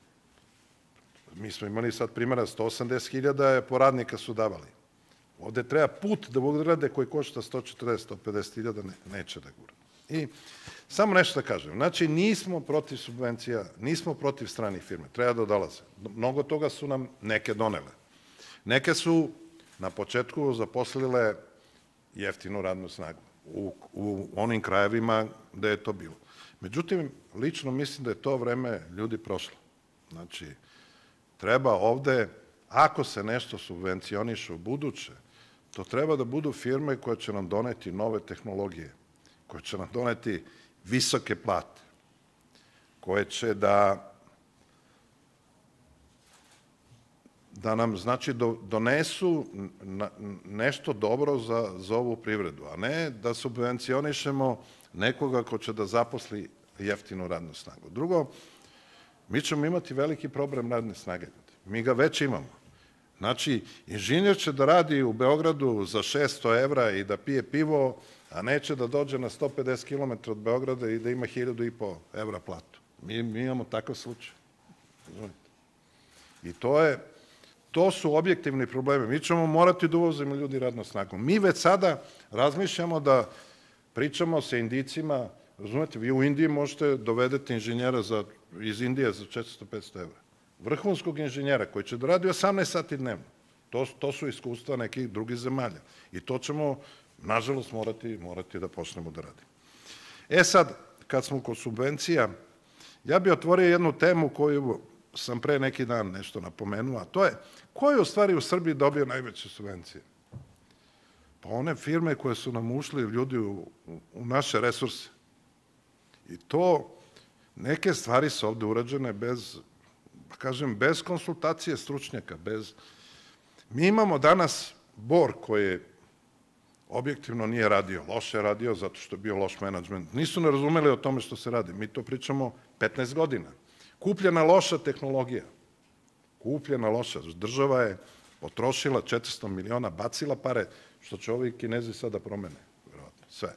mi smo imali sad primjera, 180.000 po radnika su davali. Ovde treba put da urade koji košta 140-150.000, neće da gura. I samo nešto da kažem. Znači, nismo protiv subvencija, nismo protiv stranih firme, treba da dolaze. Mnogo toga su nam neke donele. Neke su na početku zaposlile jeftinu radnu snagu u onim krajevima gde je to bilo. Međutim, lično mislim da je to vreme ljudi prošlo. Znači, treba ovde, ako se nešto subvencioniše u buduće, to treba da budu firme koje će nam doneti nove tehnologije, koje će nam doneti visoke plate, koje će da nam, znači, donesu nešto dobro za ovu privredu, a ne da subvencionišemo nekoga ko će da zaposli jeftinu radnu snagu. Drugo, mi ćemo imati veliki problem radne snage. Mi ga već imamo. Znači, inženjer će da radi u Beogradu za 600 evra i da pije pivo, a neće da dođe na 150 km od Beograda i da ima 1.500 evra platu. Mi imamo takav slučaj. I to su objektivni problemi. Mi ćemo morati da uvozimo ljudi radnu snagu. Mi već sada razmišljamo da pričamo sa Indijcima, razumete, vi u Indiji možete dovedeti inženjera iz Indije za 400-500 evra. Vrhunskog inženjera koji će da radi 18 sati dnevno. To su iskustva nekih drugih zemalja. I to ćemo, nažalost, morati da počnemo da radimo. Sad, kad smo kod subvencija, ja bih otvorio jednu temu koju sam pre neki dan nešto napomenuo, a to je ko je u stvari u Srbiji dobio najveće subvencije? Pa one firme koje su nam ušli ljudi u naše resurse. I to, neke stvari su ovde urađene bez konsultacije stručnjaka, Mi imamo danas Bor koji je objektivno nije radio. Loše je radio zato što je bio loš menadžment. Nisu ne razumeli o tome što se radi. Mi to pričamo 15 godina. Kupljena loša tehnologija. Kupljena loša. Država je potrošila 400 miliona, bacila pare, što će ovi Kinezi sada promene. Vjerovatno, sve.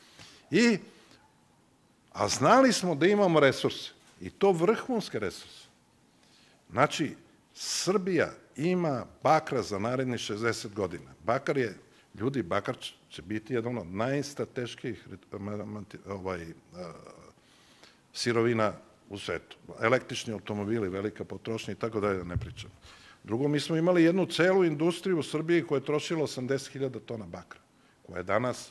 A znali smo da imamo resurse. I to vrhunske resurse. Znači, Srbija ima bakra za narednih 60 godina. Bakar će biti jedan od najstrateškijih sirovina u svetu. Električni automobili, velika potrošnja i tako dalje, da ne pričam. Drugo, mi smo imali jednu celu industriju u Srbiji koja je trošila 80.000 tona bakra, koja je danas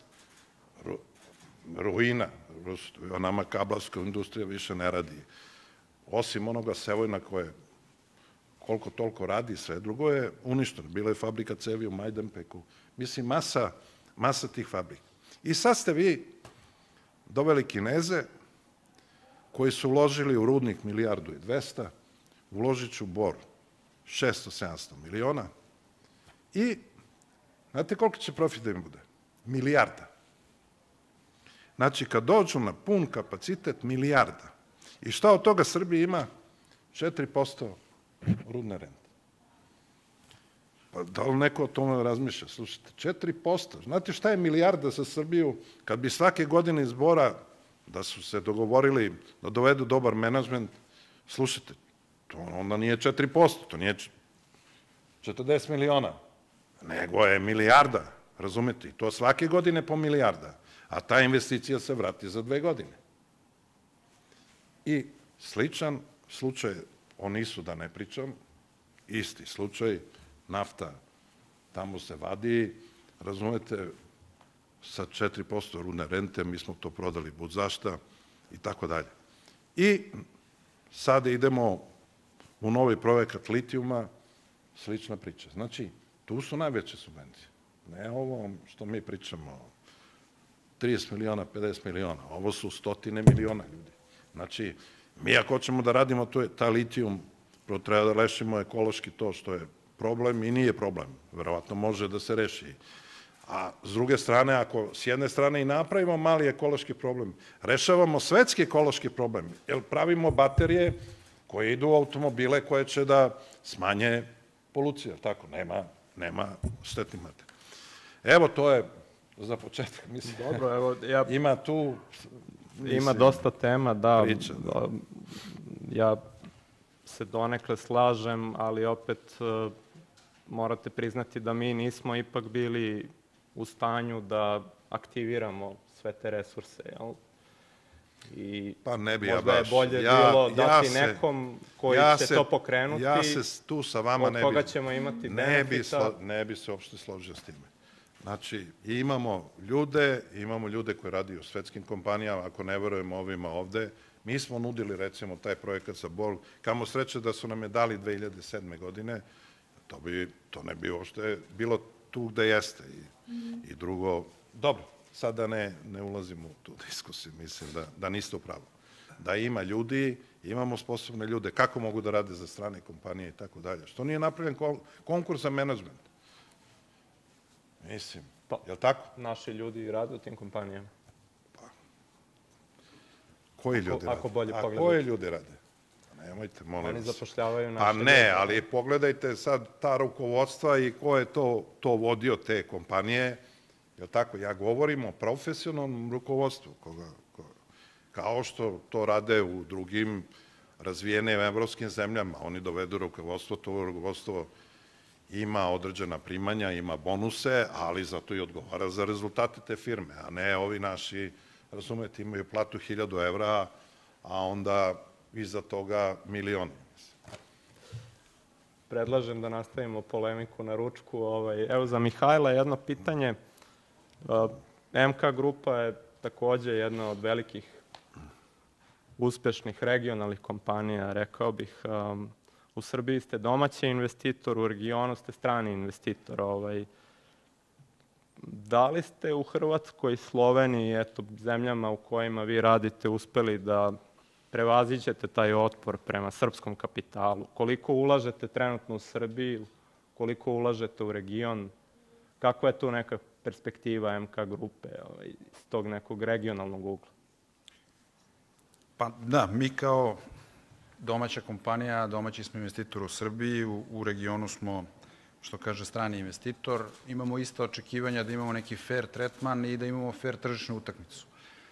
ruina. Nama kablarska industrija više ne radi. Osim onoga Sevojna koje koliko toliko radi, sve drugo je uništeno. Bila je fabrika cevi u Majdanpeku. Mislim, masa tih fabrika. I sad ste vi doveli Kineze koji su uložili u rudnik 1.200.000.000, uložit ću u Bor 600-700 miliona i znate koliko će profit da im bude? 1 milijarda. Znači, kad dođu na pun kapacitet, 1 milijarda. I šta od toga Srbija ima? 4% rudne rente. Pa da li neko o tome razmišlja? Slušajte, 4%. Znate šta je 1 milijarda za Srbiju kad bi svake godine iz Bora, da su se dogovorili da dovedu dobar menadžment, slušajte, to onda nije 4%, to nije 40 miliona, nego je 1 milijarda, razumete? I to svake godine po 1 milijarda, a ta investicija se vrati za 2 godine. I sličan slučaj, o NIS-u da ne pričam, isti slučaj, nafta tamo se vadi, razumete, sa 4% rudne rente, mi smo to prodali bud zašta i tako dalje. I sada idemo u novi projekat litijuma, slična priča. Znači, tu su najveće subvencije. Ne ovo što mi pričamo, 30 miliona, 50 miliona, ovo su 100 miliona ljudi. Znači, mi ako hoćemo da radimo ta litijum, prvo treba da rešimo ekološki to što je problem i nije problem. Verovatno može da se reši. A s druge strane, ako s jedne strane i napravimo mali ekološki problem, rešavamo svetski ekološki problem, jer pravimo baterije koje idu u automobile koje će da smanje poluciju, tako, nema štetnih materija. Evo, to je za početak, mislim. Dobro, evo, ima tu... Ima dosta tema, da. Ja se donekle slažem, ali opet morate priznati da mi nismo ipak bili u stanju da aktiviramo sve te resurse, jel? Pa ne bi ja baš. Možda je bolje bilo dati nekom koji će to pokrenuti, ja se tu sa vama od koga ćemo imati benefita. Ne bi se uopšte složio s time. Znači, imamo ljude koji radi u svetskim kompanijama, ako ne verujemo ovima ovde. Mi smo nudili, recimo, taj projekat sa Bor, kamo sreće da su nam je dali 2007. godine, to ne bi uopšte bilo tu gde jeste. I drugo, dobro, sada ne ulazimo u tu diskusiju, mislim da niste u pravu. Da ima ljudi, imamo sposobne ljude, kako mogu da rade za strane kompanije i tako dalje. Što nije napravljen konkurs za menadžment? Mislim, je li tako? Naši ljudi rade u tim kompanijama. Koji ljudi rade? Ako bolje pogledate. A koji ljudi rade? Nemojte, molim vas. Oni zapošljavaju naše ljude. A ne, ali pogledajte sad ta rukovodstva i ko je to vodio te kompanije. Je li tako? Ja govorim o profesionalnom rukovodstvu, kao što to rade u drugim razvijenim evropskim zemljama. Oni dovedu rukovodstvo, to rukovodstvo ima određena primanja, ima bonuse, ali zato i odgovara za rezultate te firme, a ne ovi naši, razumete, imaju platu 1.000 evra, a onda iza toga milioni. Predlažem da nastavimo polemiku na ručku. Evo za Mihajla jedno pitanje. MK grupa je takođe jedna od velikih uspešnih regionalnih kompanija, rekao bih. U Srbiji ste domaći investitor, u regionu ste strani investitor. Da li ste u Hrvatskoj, Sloveniji, zemljama u kojima vi radite, uspeli da prevaziđete taj otpor prema srpskom kapitalu? Koliko ulažete trenutno u Srbiji, koliko ulažete u region? Kakva je tu neka perspektiva MK grupe iz tog nekog regionalnog ugla? Pa da, mi kao domaća kompanija, domaći smo investitor u Srbiji, u regionu smo, što kaže, strani investitor. Imamo ista očekivanja da imamo neki fair tretman i da imamo fair tržišnu utakmicu.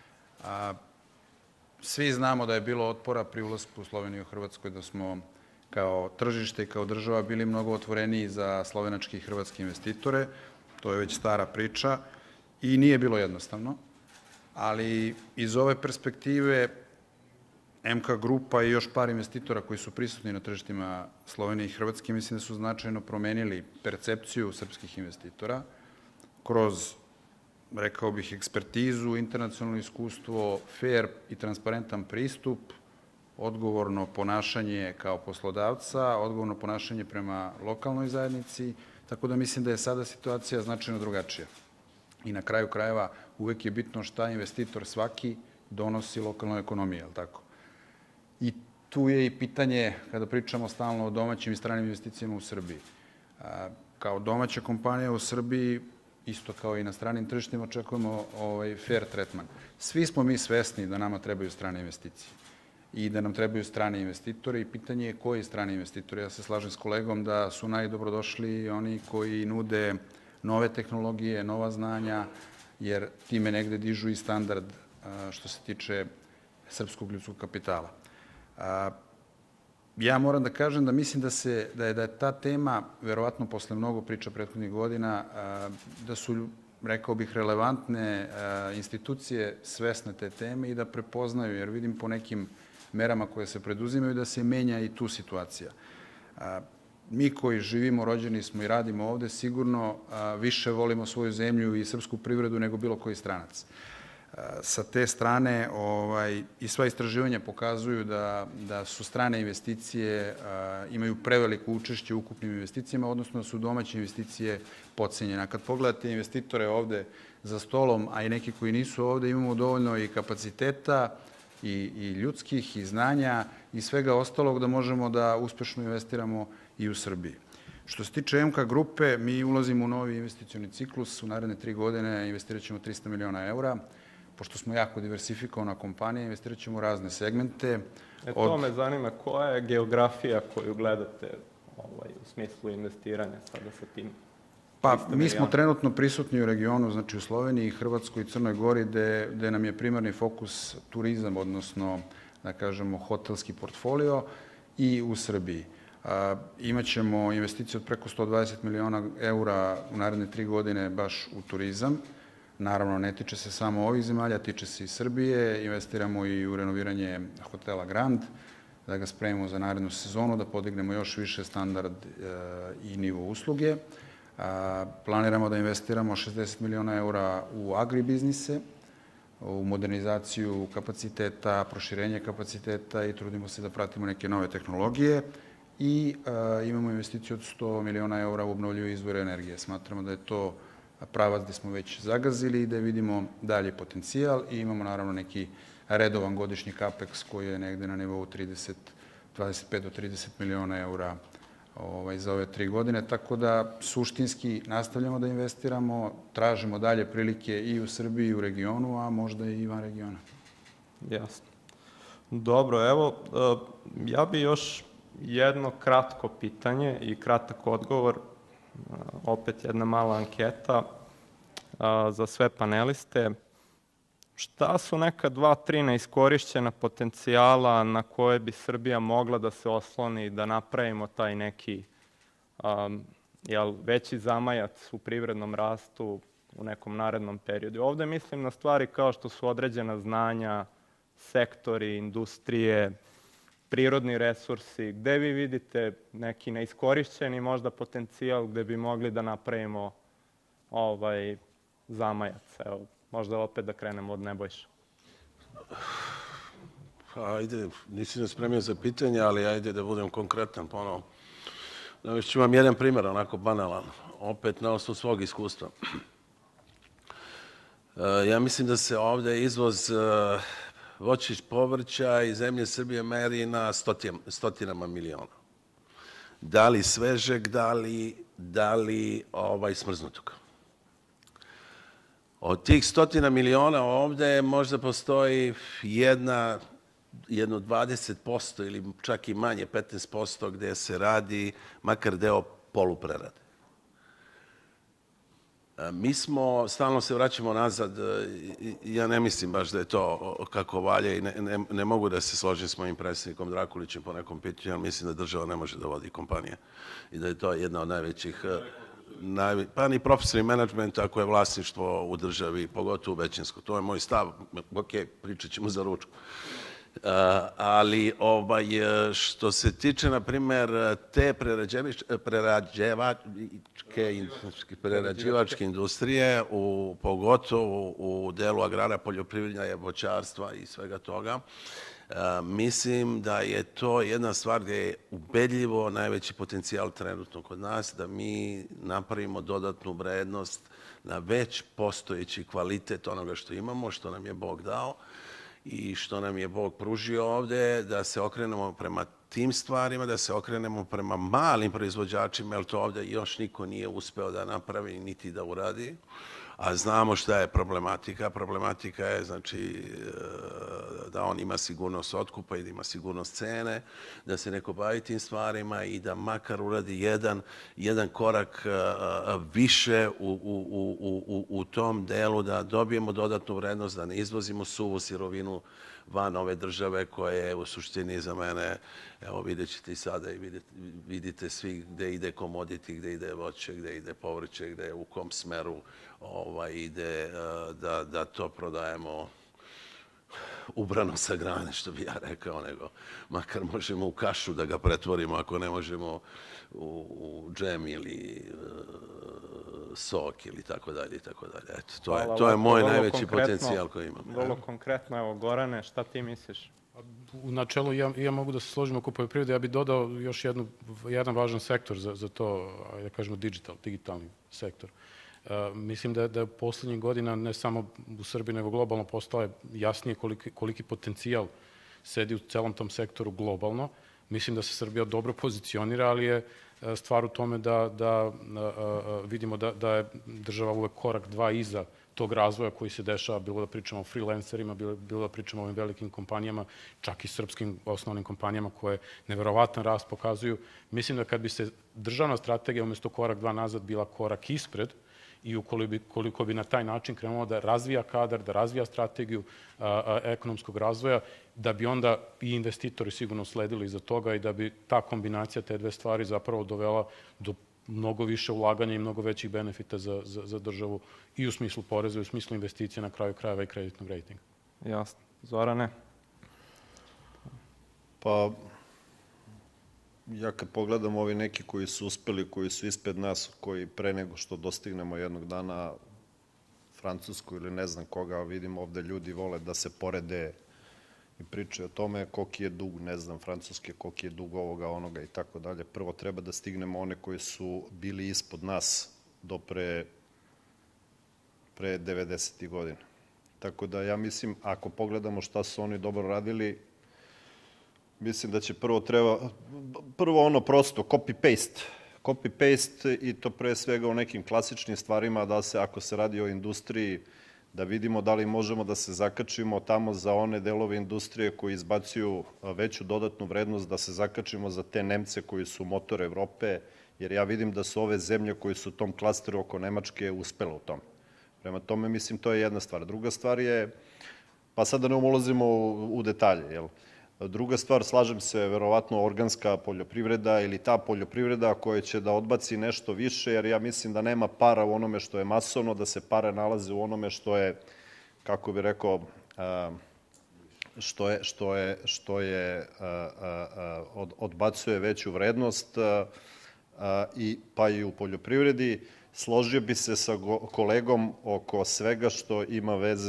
Svi znamo da je bilo otpora pri ulasku u Sloveniju i Hrvatskoj, da smo kao tržište i kao država bili mnogo otvoreniji za slovenačke i hrvatske investitore. To je već stara priča i nije bilo jednostavno. Ali iz ove perspektive MK grupa i još par investitora koji su prisutni na tržištima Slovenije i Hrvatske, mislim da su značajno promenili percepciju srpskih investitora kroz, rekao bih, ekspertizu, internacionalno iskustvo, fair i transparentan pristup, odgovorno ponašanje kao poslodavca, odgovorno ponašanje prema lokalnoj zajednici, tako da mislim da je sada situacija značajno drugačija. I na kraju krajeva uvek je bitno šta investitor svaki donosi lokalnoj ekonomiji, je li tako? I tu je i pitanje, kada pričamo stalno o domaćim i stranim investicijama u Srbiji. Kao domaća kompanija u Srbiji, isto kao i na stranim tržištima, očekujemo fair tretman. Svi smo mi svesni da nama trebaju strane investicije i da nam trebaju strani investitori i pitanje je koji strani investitori. Ja se slažem s kolegom da su najdobrodošli oni koji nude nove tehnologije, nova znanja, jer time negde dižu i standard što se tiče srpskog ljudskog kapitala. Ja moram da kažem da mislim da je ta tema, verovatno posle mnogo priča prethodnih godina, da su, rekao bih, relevantne institucije svesne te teme i da prepoznaju, jer vidim po nekim merama koje se preduzimaju da se menja i tu situacija. Mi koji živimo, rođeni smo i radimo ovde, sigurno više volimo svoju zemlju i srpsku privredu nego bilo koji stranac. Sa te strane i sva istraživanja pokazuju da su strane investicije, imaju preveliko učešće u ukupnim investicijama, odnosno da su domaće investicije podcenjene. Kad pogledate investitore ovde za stolom, a i neki koji nisu ovde, imamo dovoljno i kapaciteta i ljudskih i znanja i svega ostalog da možemo da uspešno investiramo i u Srbiji. Što se tiče MK grupe, mi ulazimo u novi investicioni ciklus. U naredne 3 godine investirat ćemo 300 miliona eura. Pošto smo jako diversifikovana kompanija, investirat ćemo u razne segmente. To me zanima, koja je geografija koju gledate u smislu investiranja sada sa tim? Pa, mi smo trenutno prisutni u regionu, znači u Sloveniji, Hrvatskoj i Crnoj Gori, gde nam je primarni fokus turizam, odnosno, da kažemo, hotelski portfolio, i u Srbiji. Imaćemo investiciju od preko 120 miliona eura u naredne 3 godine baš u turizam. Naravno, ne tiče se samo ovih zemalja, tiče se i Srbije. Investiramo i u renoviranje hotela Grand, da ga spremimo za narednu sezonu, da podignemo još više standard i nivo usluge. Planiramo da investiramo 60 miliona eura u agribiznise, u modernizaciju kapaciteta, proširenje kapaciteta i trudimo se da pratimo neke nove tehnologije. I imamo investiciju od 100 miliona eura u obnovljive izvore energije. Smatramo da je to pravac gde smo već zagazili i da vidimo dalji potencijal i imamo naravno neki redovan godišnji capex koji je negde na nivou 25 do 30 miliona eura za ove 3 godine, tako da suštinski nastavljamo da investiramo, tražimo dalje prilike i u Srbiji i u regionu, a možda i van regiona. Jasno. Dobro, evo, ja bi još jedno kratko pitanje i kratak odgovor, opet jedna mala anketa za sve paneliste. Šta su neka 2-3 neiskorišćena potencijala na koje bi Srbija mogla da se osloni, da napravimo taj neki veći zamajac u privrednom rastu u nekom narednom periodu? Ovde mislim na stvari kao što su određena znanja, sektori, industrije, prirodni resursi. Gde vi vidite neki neiskorišćeni možda potencijal gde bi mogli da napravimo zamajac? Evo, možda opet da krenemo od Nebojša. Ajde, nisi nas spremio za pitanje, ali ajde da budem konkretan ponovo. Ću vam jedan primjer, onako banalan, opet na osnovu svog iskustva. Ja mislim da se ovde izvoz voća i povrća iz zemlje Srbije meri na stotinama miliona. Da li svežeg, da li smrznutog. Od tih 100 miliona ovde možda postoji jedno 20% ili čak i manje, 15% gde se radi makar deo poluprerade. Mi smo, stalno se vraćamo nazad, ja ne mislim baš da je to kako valje i ne mogu da se složim s mojim predsjednikom Drakulićem po nekom pitanju, ali mislim da država ne može da vodi kompanije i da je to jedna od najvećih, pa ni profesionalni menadžment ako je vlasništvo u državi, pogotovo većinsko. To je moj stav, ok, pričat ćemo za ručku. Ali što se tiče, na primer, te prerađivačke industrije, pogotovo u delu agrara, poljoprivrednja, voćarstva i svega toga, mislim da je to jedna stvar gde je ubedljivo najveći potencijal trenutno kod nas, da mi napravimo dodatnu vrednost na već postojeći kvalitet onoga što imamo, što nam je Bog dao i što nam je Bog pružio ovde, da se okrenemo prema tim stvarima, da se okrenemo prema malim proizvođačima, jer to ovde još niko nije uspeo da napravi niti da uradi. A znamo šta je problematika. Problematika je, znači, da on ima sigurnost otkupa i da ima sigurnost cene, da se neko bavi tim stvarima i da makar uradi jedan korak više u tom delu, da dobijemo dodatnu vrednost, da ne izvozimo suvu sirovinu van ove države koja je u suštini za mene, evo vidjet ćete i sada i vidite svi gde ide komoditi, gde ide voće, gde ide povrće, gde u kom smeru ide da to prodajemo ubrano sa grane, što bi ja rekao, nego makar možemo u kašu da ga pretvorimo, ako ne možemo u džem ili sok ili tako dalje i tako dalje. Eto, to je moj najveći potencijal koji imam. Vrlo konkretno, evo Gorane, šta ti misliš? U načelu ja mogu da se složim oko poljoprivrede, ja bih dodao još jedan važan sektor za to, da kažemo digitalni sektor. Mislim da u poslednjih godina, ne samo u Srbiji, nego globalno postaje jasnije koliki potencijal sedi u celom tom sektoru globalno. Mislim da se Srbija dobro pozicionira, ali je stvar u tome da vidimo da je država uvek korak, dva iza tog razvoja koji se dešava, bilo da pričamo o freelancerima, bilo da pričamo o ovim velikim kompanijama, čak i srpskim osnovnim kompanijama koje neverovatan rast pokazuju. Mislim da kad bi se državna strategija umesto korak, dva nazad bila korak ispred, i ukoliko bi na taj način krenuo da razvija kadar, da razvija strategiju ekonomskog razvoja, da bi onda i investitori sigurno sledili iza toga i da bi ta kombinacija te dve stvari zapravo dovela do mnogo više ulaganja i mnogo većih benefita za državu i u smislu poreza i u smislu investicija, na kraju krajeva i kreditnog rejtinga. Jasno. Zorane? Pa, ja kad pogledam ovi neki koji su uspeli, koji su ispred nas, koji pre nego što dostignemo jednog dana Francusku ili ne znam koga, vidim ovde ljudi vole da se porede i pričaju o tome koliki je dug, ne znam, Francuske, koliki je dug ovoga, onoga i tako dalje. Prvo treba da stignemo one koji su bili ispod nas do pre 90. godina. Tako da ja mislim, ako pogledamo šta su oni dobro radili, mislim da će prvo ono prosto, copy-paste i to pre svega u nekim klasičnim stvarima, da se, ako se radi o industriji, da vidimo da li možemo da se zakačimo tamo za one delove industrije koji izbacuju veću dodatnu vrednost, da se zakačimo za te Nemce koji su motor Evrope, jer ja vidim da su ove zemlje koji su u tom klasteru oko Nemačke uspele u tom. Prema tome, mislim, to je jedna stvar. Druga stvar je, pa sad da ne ulazimo u detalje, jel? Druga stvar, slažem se, verovatno organska poljoprivreda ili ta poljoprivreda koja će da odbaci nešto više, jer ja mislim da nema para u onome što je masovno, da se pare nalaze u onome što je, kako bi rekao, što je odbacuje veću vrednost, pa i u poljoprivredi. Složio bi se sa kolegom oko svega što ima veze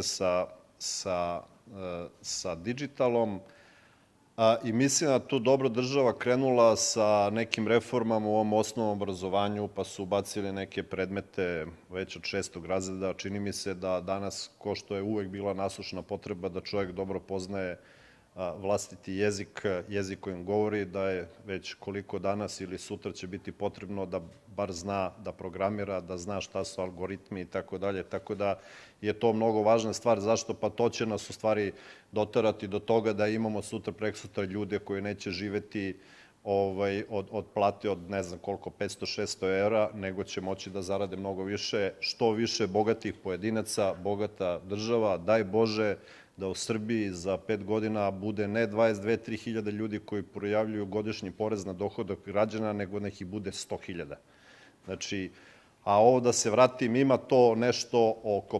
sa digitalom, i mislim da tu dobro država krenula sa nekim reformama u ovom osnovnom obrazovanju, pa su ubacili neke predmete već od 6. razreda. Čini mi se da danas, ko što je uvek bila nasušna potreba da čovjek dobro poznaje vlastiti jezik kojim govori, da je već koliko danas ili sutra će biti potrebno da bar zna da programira, da zna šta su algoritmi i tako dalje. Tako da je to mnogo važna stvar. Zašto? Pa to će nas u stvari doterati do toga da imamo sutra preksutra ljude koji neće živeti od plate od ne znam koliko, 500-600 eura, nego će moći da zarade mnogo više, što više bogatih pojedinaca, bogata država. Daj Bože da u Srbiji za 5 godina bude ne 22-3 hiljade ljudi koji projavljuju godišnji porez na dohodak građana, nego nekih bude 100.000. Znači, a ovo da se vratim, ima to nešto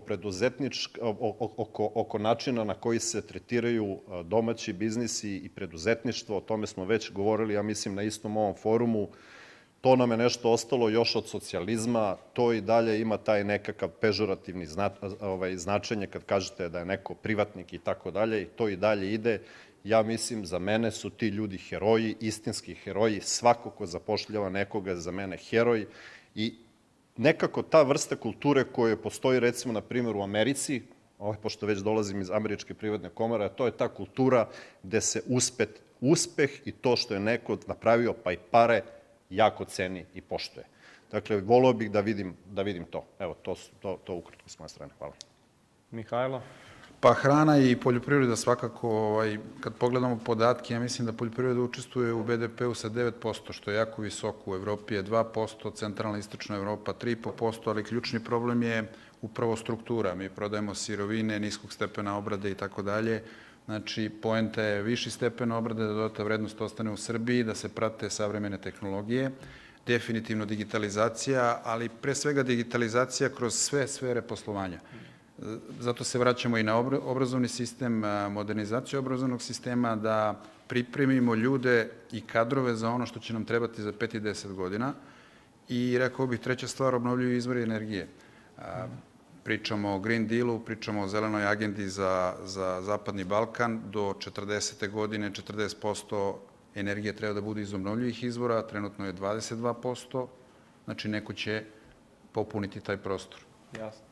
oko načina na koji se tretiraju domaći biznisi i preduzetništvo, o tome smo već govorili, ja mislim, na istom ovom forumu. To nam je nešto ostalo još od socijalizma, to i dalje ima taj nekakav pežorativni značenje kad kažete da je neko privatnik i tako dalje, i to i dalje ide. Ja mislim, za mene su ti ljudi heroji, istinski heroji, svako ko zapošljava nekoga je za mene heroj i nekako ta vrsta kulture koja postoji, recimo, na primjer, u Americi, pošto već dolazim iz Američke privredne komore, to je ta kultura gde se uspeh i to što je neko napravio pa i pare jako ceni i poštuje. Dakle, voleo bih da vidim to. Evo, to ukratko s moje strane. Hvala. Mihajlo? Pa hrana i poljoprivreda svakako, kad pogledamo podatke, ja mislim da poljoprivreda učestvuje u BDP-u sa 9%, što je jako visoko. U Evropi je 2%, centralna i istočna Evropa 3,5%, ali ključni problem je upravo struktura. Mi prodajemo sirovine, niskog stepena obrade i tako dalje. Znači, poenta je viši stepen obrade, da dodata vrednost ostane u Srbiji, da se prate savremene tehnologije, definitivno digitalizacija, ali pre svega digitalizacija kroz sve sfere poslovanja. Zato se vraćamo i na obrazovni sistem, modernizaciju obrazovnog sistema, da pripremimo ljude i kadrove za ono što će nam trebati za 5 i 10 godina. I rekao bih, treća stvar, obnovljivi izvori energije. Pričamo o Green Dealu, pričamo o zelenoj agendi za Zapadni Balkan. Do 40. godine 40% energije treba da bude iz obnovljivih izvora, trenutno je 22%, znači neko će popuniti taj prostor. Jasno.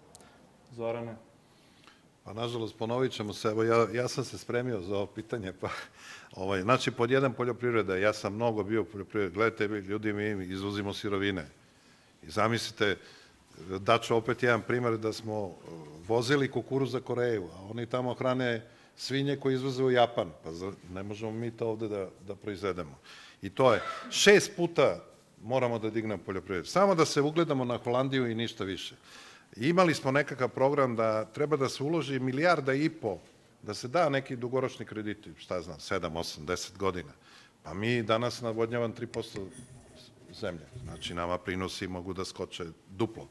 Zorane? Pa, nažalost, ponovit ćemo se. Evo, ja sam se spremio za ovo pitanje. Znači, pod jedan poljoprivreda. Ja sam mnogo bio poljoprivreda. Gledajte, ljudi, mi izvozimo sirovine. I zamislite, daću opet jedan primer da smo vozili kukuruz za Koreju, a oni tamo hrane svinje koje izvoze u Japan. Pa ne možemo mi to ovde da proizvedemo. I to je 6 puta moramo da dignemo poljoprivredu. Samo da se ugledamo na Holandiju i ništa više. Imali smo nekakav program da treba da se uloži 1,5 milijarda, da se da neki dugoročni krediti, šta znam, 7, 8, 10 godina. Pa mi danas navodnjavam 3% zemlje. Znači, nama prinosi mogu da skoče duplo.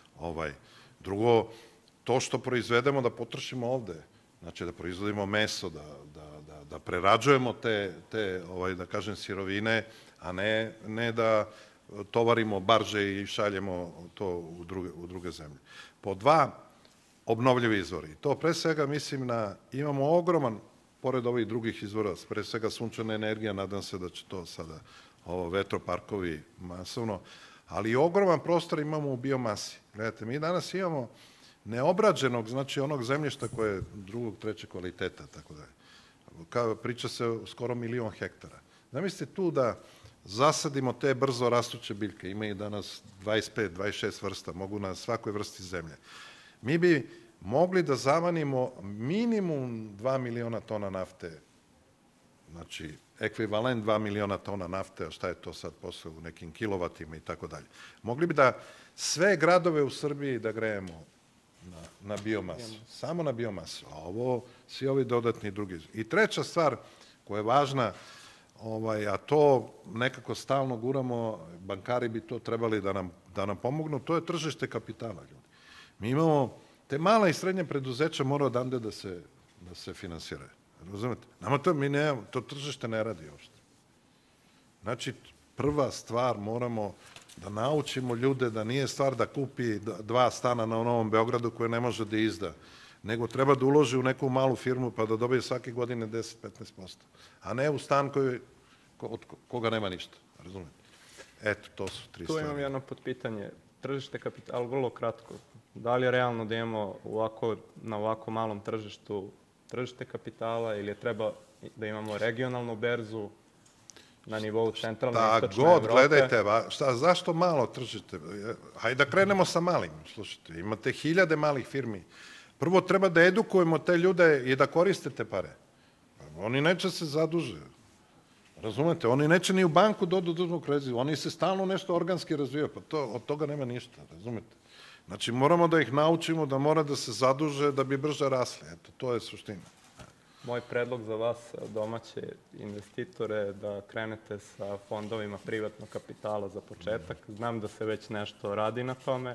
Drugo, to što proizvedemo da potrošimo ovde, znači da proizvodimo meso, da prerađujemo te, da kažem, sirovine, a ne da tovarimo barže i šaljemo to u druge zemlje. Po 2, obnovljivi izvori. To pre svega mislim imamo ogroman, pored ovih drugih izvora, pre svega sunčana energija, nadam se da će to sada vetroparkovi masovno, ali ogroman prostor imamo u biomasi. Gledajte, mi danas imamo neobrađenog, znači onog zemljišta koje je drugog, trećeg kvaliteta, tako dalje. Priča se skoro 1 milion hektara. Zamislite tu da zasadimo te brzo rastuće biljke. Ima ih danas 25, 26 vrsta, mogu na svakoj vrsti zemlje. Mi bi mogli da zamanimo minimum 2 miliona tona nafte, znači ekvivalent 2 miliona tona nafte, a šta je to sad posle u nekim kilovatima i tako dalje. Mogli bi da sve gradove u Srbiji da grejemo na biomasu, samo na biomasu, a ovo, svi ovi dodatni drugi. I treća stvar koja je važna, a to nekako stalno guramo, bankari bi to trebali da nam pomognu, to je tržište kapitala, ljudi. Mi imamo, te mala i srednje preduzeća mora odande da se finansiraju. Razumete? Nama to tržište ne radi uopšte. Znači, prva stvar moramo da naučimo ljude da nije stvar da kupi 2 stana na Novom Beogradu koje ne može da izda, nego treba da uloži u neku malu firmu pa da dobije svake godine 10-15%, a ne u stan od koga nema ništa. Razumete? Eto, to su 3 stvari. Tu imam jedno potpitanje. Tržište kapitala, vrlo kratko. Da li je realno da imamo na ovako malom tržištu tržište kapitala ili treba da imamo regionalnu berzu na nivou centralne i istočne Evrope? Gledajte, zašto malo tržište? Hajde da krenemo sa malim, slušajte, imate hiljade malih firmi. Prvo treba da edukujemo te ljude i da koriste te pare. Oni neće se zaduže. Razumete? Oni neće ni u banku dodu dužnu kredit. Oni se stalno nešto organski razvijaju. Pa od toga nema ništa. Razumete? Znači, moramo da ih naučimo da mora da se zaduže da bi brže rasli. Eto, to je suština. Moj predlog za vas, domaće investitore, da krenete sa fondovima privatnog kapitala za početak. Znam da se već nešto radi na tome,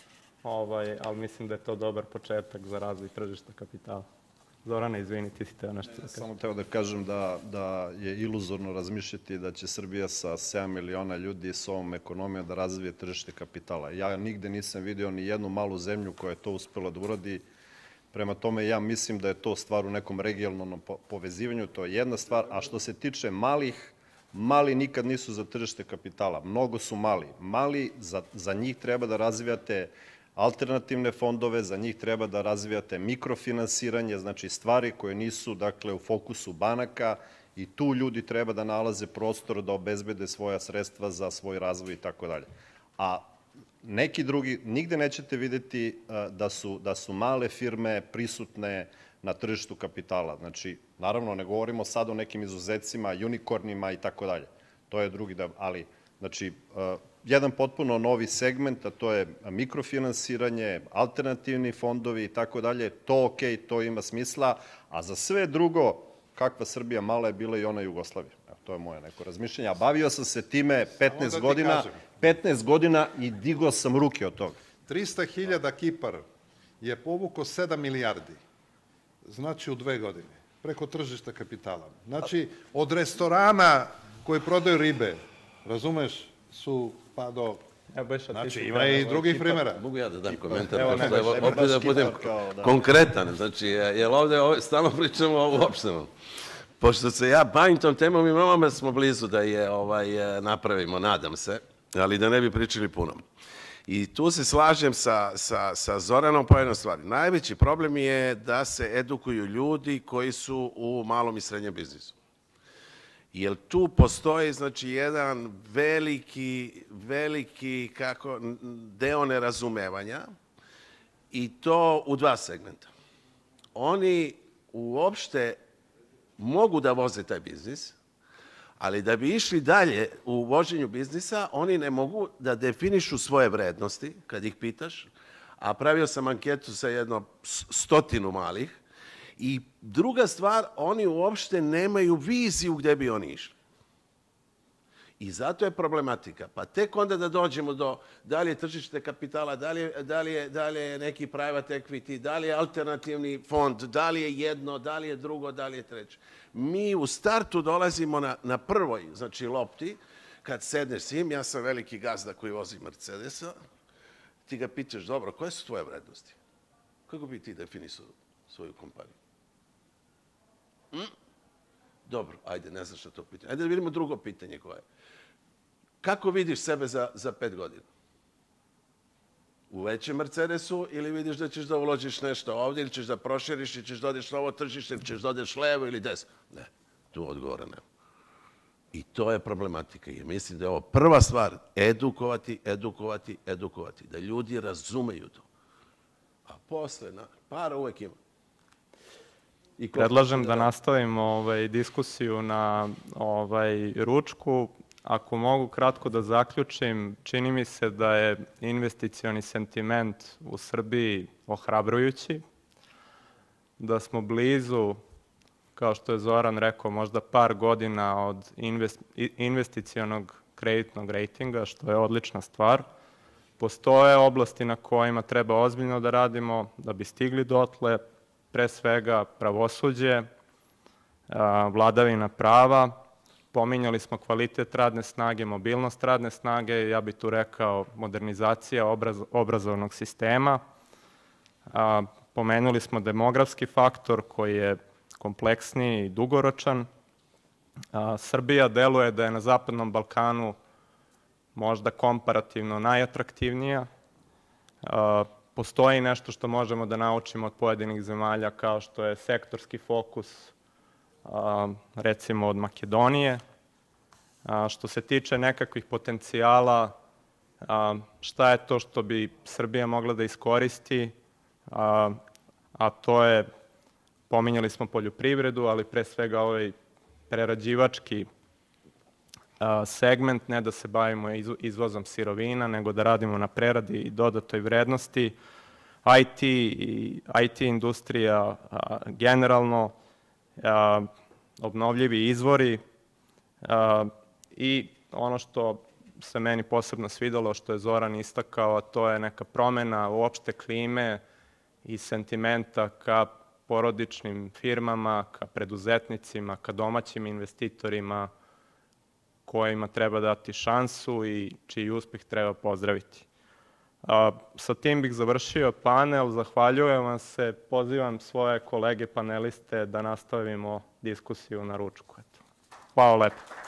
ali mislim da je to dobar početak za razvoj tržišta kapitala. Zorana, izvini, ti si teo nešto da kažeš. Samo teo da kažem da je iluzorno razmišljati da će Srbija sa 7 miliona ljudi s ovom ekonomijom da razvije tržište kapitala. Ja nigde nisam vidio ni jednu malu zemlju koja je to uspela da uradi. Prema tome, ja mislim da je to stvar u nekom regionalnom povezivanju, to je jedna stvar. A što se tiče malih, mali nikad nisu za tržište kapitala. Mnogo su mali. Mali, za njih treba da razvijate alternativne fondove, za njih treba da razvijate mikrofinansiranje, znači stvari koje nisu, dakle, u fokusu banaka i tu ljudi treba da nalaze prostor da obezbede svoja sredstva za svoj razvoj i tako dalje. A neki drugi, nigde nećete videti da su male firme prisutne na tržištu kapitala. Znači, naravno, ne govorimo sad o nekim izuzecima, unikornima i tako dalje. To je drugi, ali, znači, jedan potpuno novi segment, a to je mikrofinansiranje, alternativni fondovi i tako dalje, to okej, to ima smisla, a za sve drugo, kakva Srbija mala je bila i ona Jugoslavija. To je moje neko razmišljenje. A bavio sam se time 15 godina i digao sam ruke od toga. 300.000 Kipar je povukao 7 milijardi, znači u 2 godine, preko tržišta kapitala. Znači, od restorana koji prodaju ribe, razumeš, su pa do... Znači, ima i drugih primjera. Mogu ja da dam komentar, opet da budem konkretan. Znači, jer ovde stalno pričamo o uopštenom. Pošto se ja bavim tom temom i veoma smo blizu da je napravimo, nadam se, ali da ne bi pričali puno. I tu se slažem sa Zoranom po jednoj stvari. Najveći problem je da se edukuju ljudi koji su u malom i srednjem biznisu. Jer tu postoji, znači, jedan veliki deo nerazumevanja i to u 2 segmenta. Oni uopšte mogu da voze taj biznis, ali da bi išli dalje u voženju biznisa, oni ne mogu da definišu svoje vrednosti, kad ih pitaš, a pravio sam anketu sa 100 malih, i druga stvar, oni uopšte nemaju viziju gde bi oni išli. I zato je problematika. Pa tek onda da dođemo do da li je tržište kapitala, da li je neki private equity, da li je alternativni fond, da li je jedno, da li je drugo, da li je treće. Mi u startu dolazimo na prvoj, znači, lopti, kad sedneš s njim, ja sam veliki gazda koji vozi Mercedesa, ti ga pitaš, dobro, koje su tvoje vrednosti? Kako bi ti definisao svoju kompaniju? Dobro, ajde, ne znaš šta to pitanje. Ajde da vidimo drugo pitanje koje je. Kako vidiš sebe za 5 godina? U većem Mercedesu ili vidiš da ćeš da uložiš nešto ovdje ili ćeš da proširiš ili ćeš da odeš na ovo tržište ili ćeš da odeš levo ili desno? Ne, tu odgovora nema. I to je problematika. I mislim da je ovo prva stvar, edukovati, da ljudi razumeju to. A posle, para uvek ima. Predlažem da nastavimo diskusiju na ručku. Ako mogu kratko da zaključim, čini mi se da je investicioni sentiment u Srbiji ohrabrujući, da smo blizu, kao što je Zoran rekao, možda par godina od investicionog kreditnog rejtinga, što je odlična stvar. Postoje oblasti na kojima treba ozbiljno da radimo da bi stigli dotle, pre svega pravosuđe, vladavina prava. Pominjali smo kvalitet radne snage, mobilnost radne snage, ja bih tu rekao modernizacija obrazovnog sistema. Pomenuli smo demografski faktor koji je kompleksniji i dugoročan. Srbija deluje da je na Zapadnom Balkanu možda komparativno najatraktivnija. Postoji nešto što možemo da naučimo od pojedinih zemalja, kao što je sektorski fokus, recimo od Makedonije. Što se tiče nekakvih potencijala, šta je to što bi Srbija mogla da iskoristi, a to je, pominjali smo poljoprivredu, ali pre svega ovaj prerađivački segment, ne da se bavimo izvozom sirovina, nego da radimo na preradi i dodatoj vrednosti, IT industrija generalno, obnovljivi izvori i ono što se meni posebno svidelo, što je Zoran istakao, a to je neka promena uopšte klime i sentimenta ka porodičnim firmama, ka preduzetnicima, ka domaćim investitorima kojima treba dati šansu i čiji uspeh treba pozdraviti. Sa tim bih završio panel, zahvaljujem vam se, pozivam svoje kolege paneliste da nastavimo diskusiju na ručku. Hvala lepo.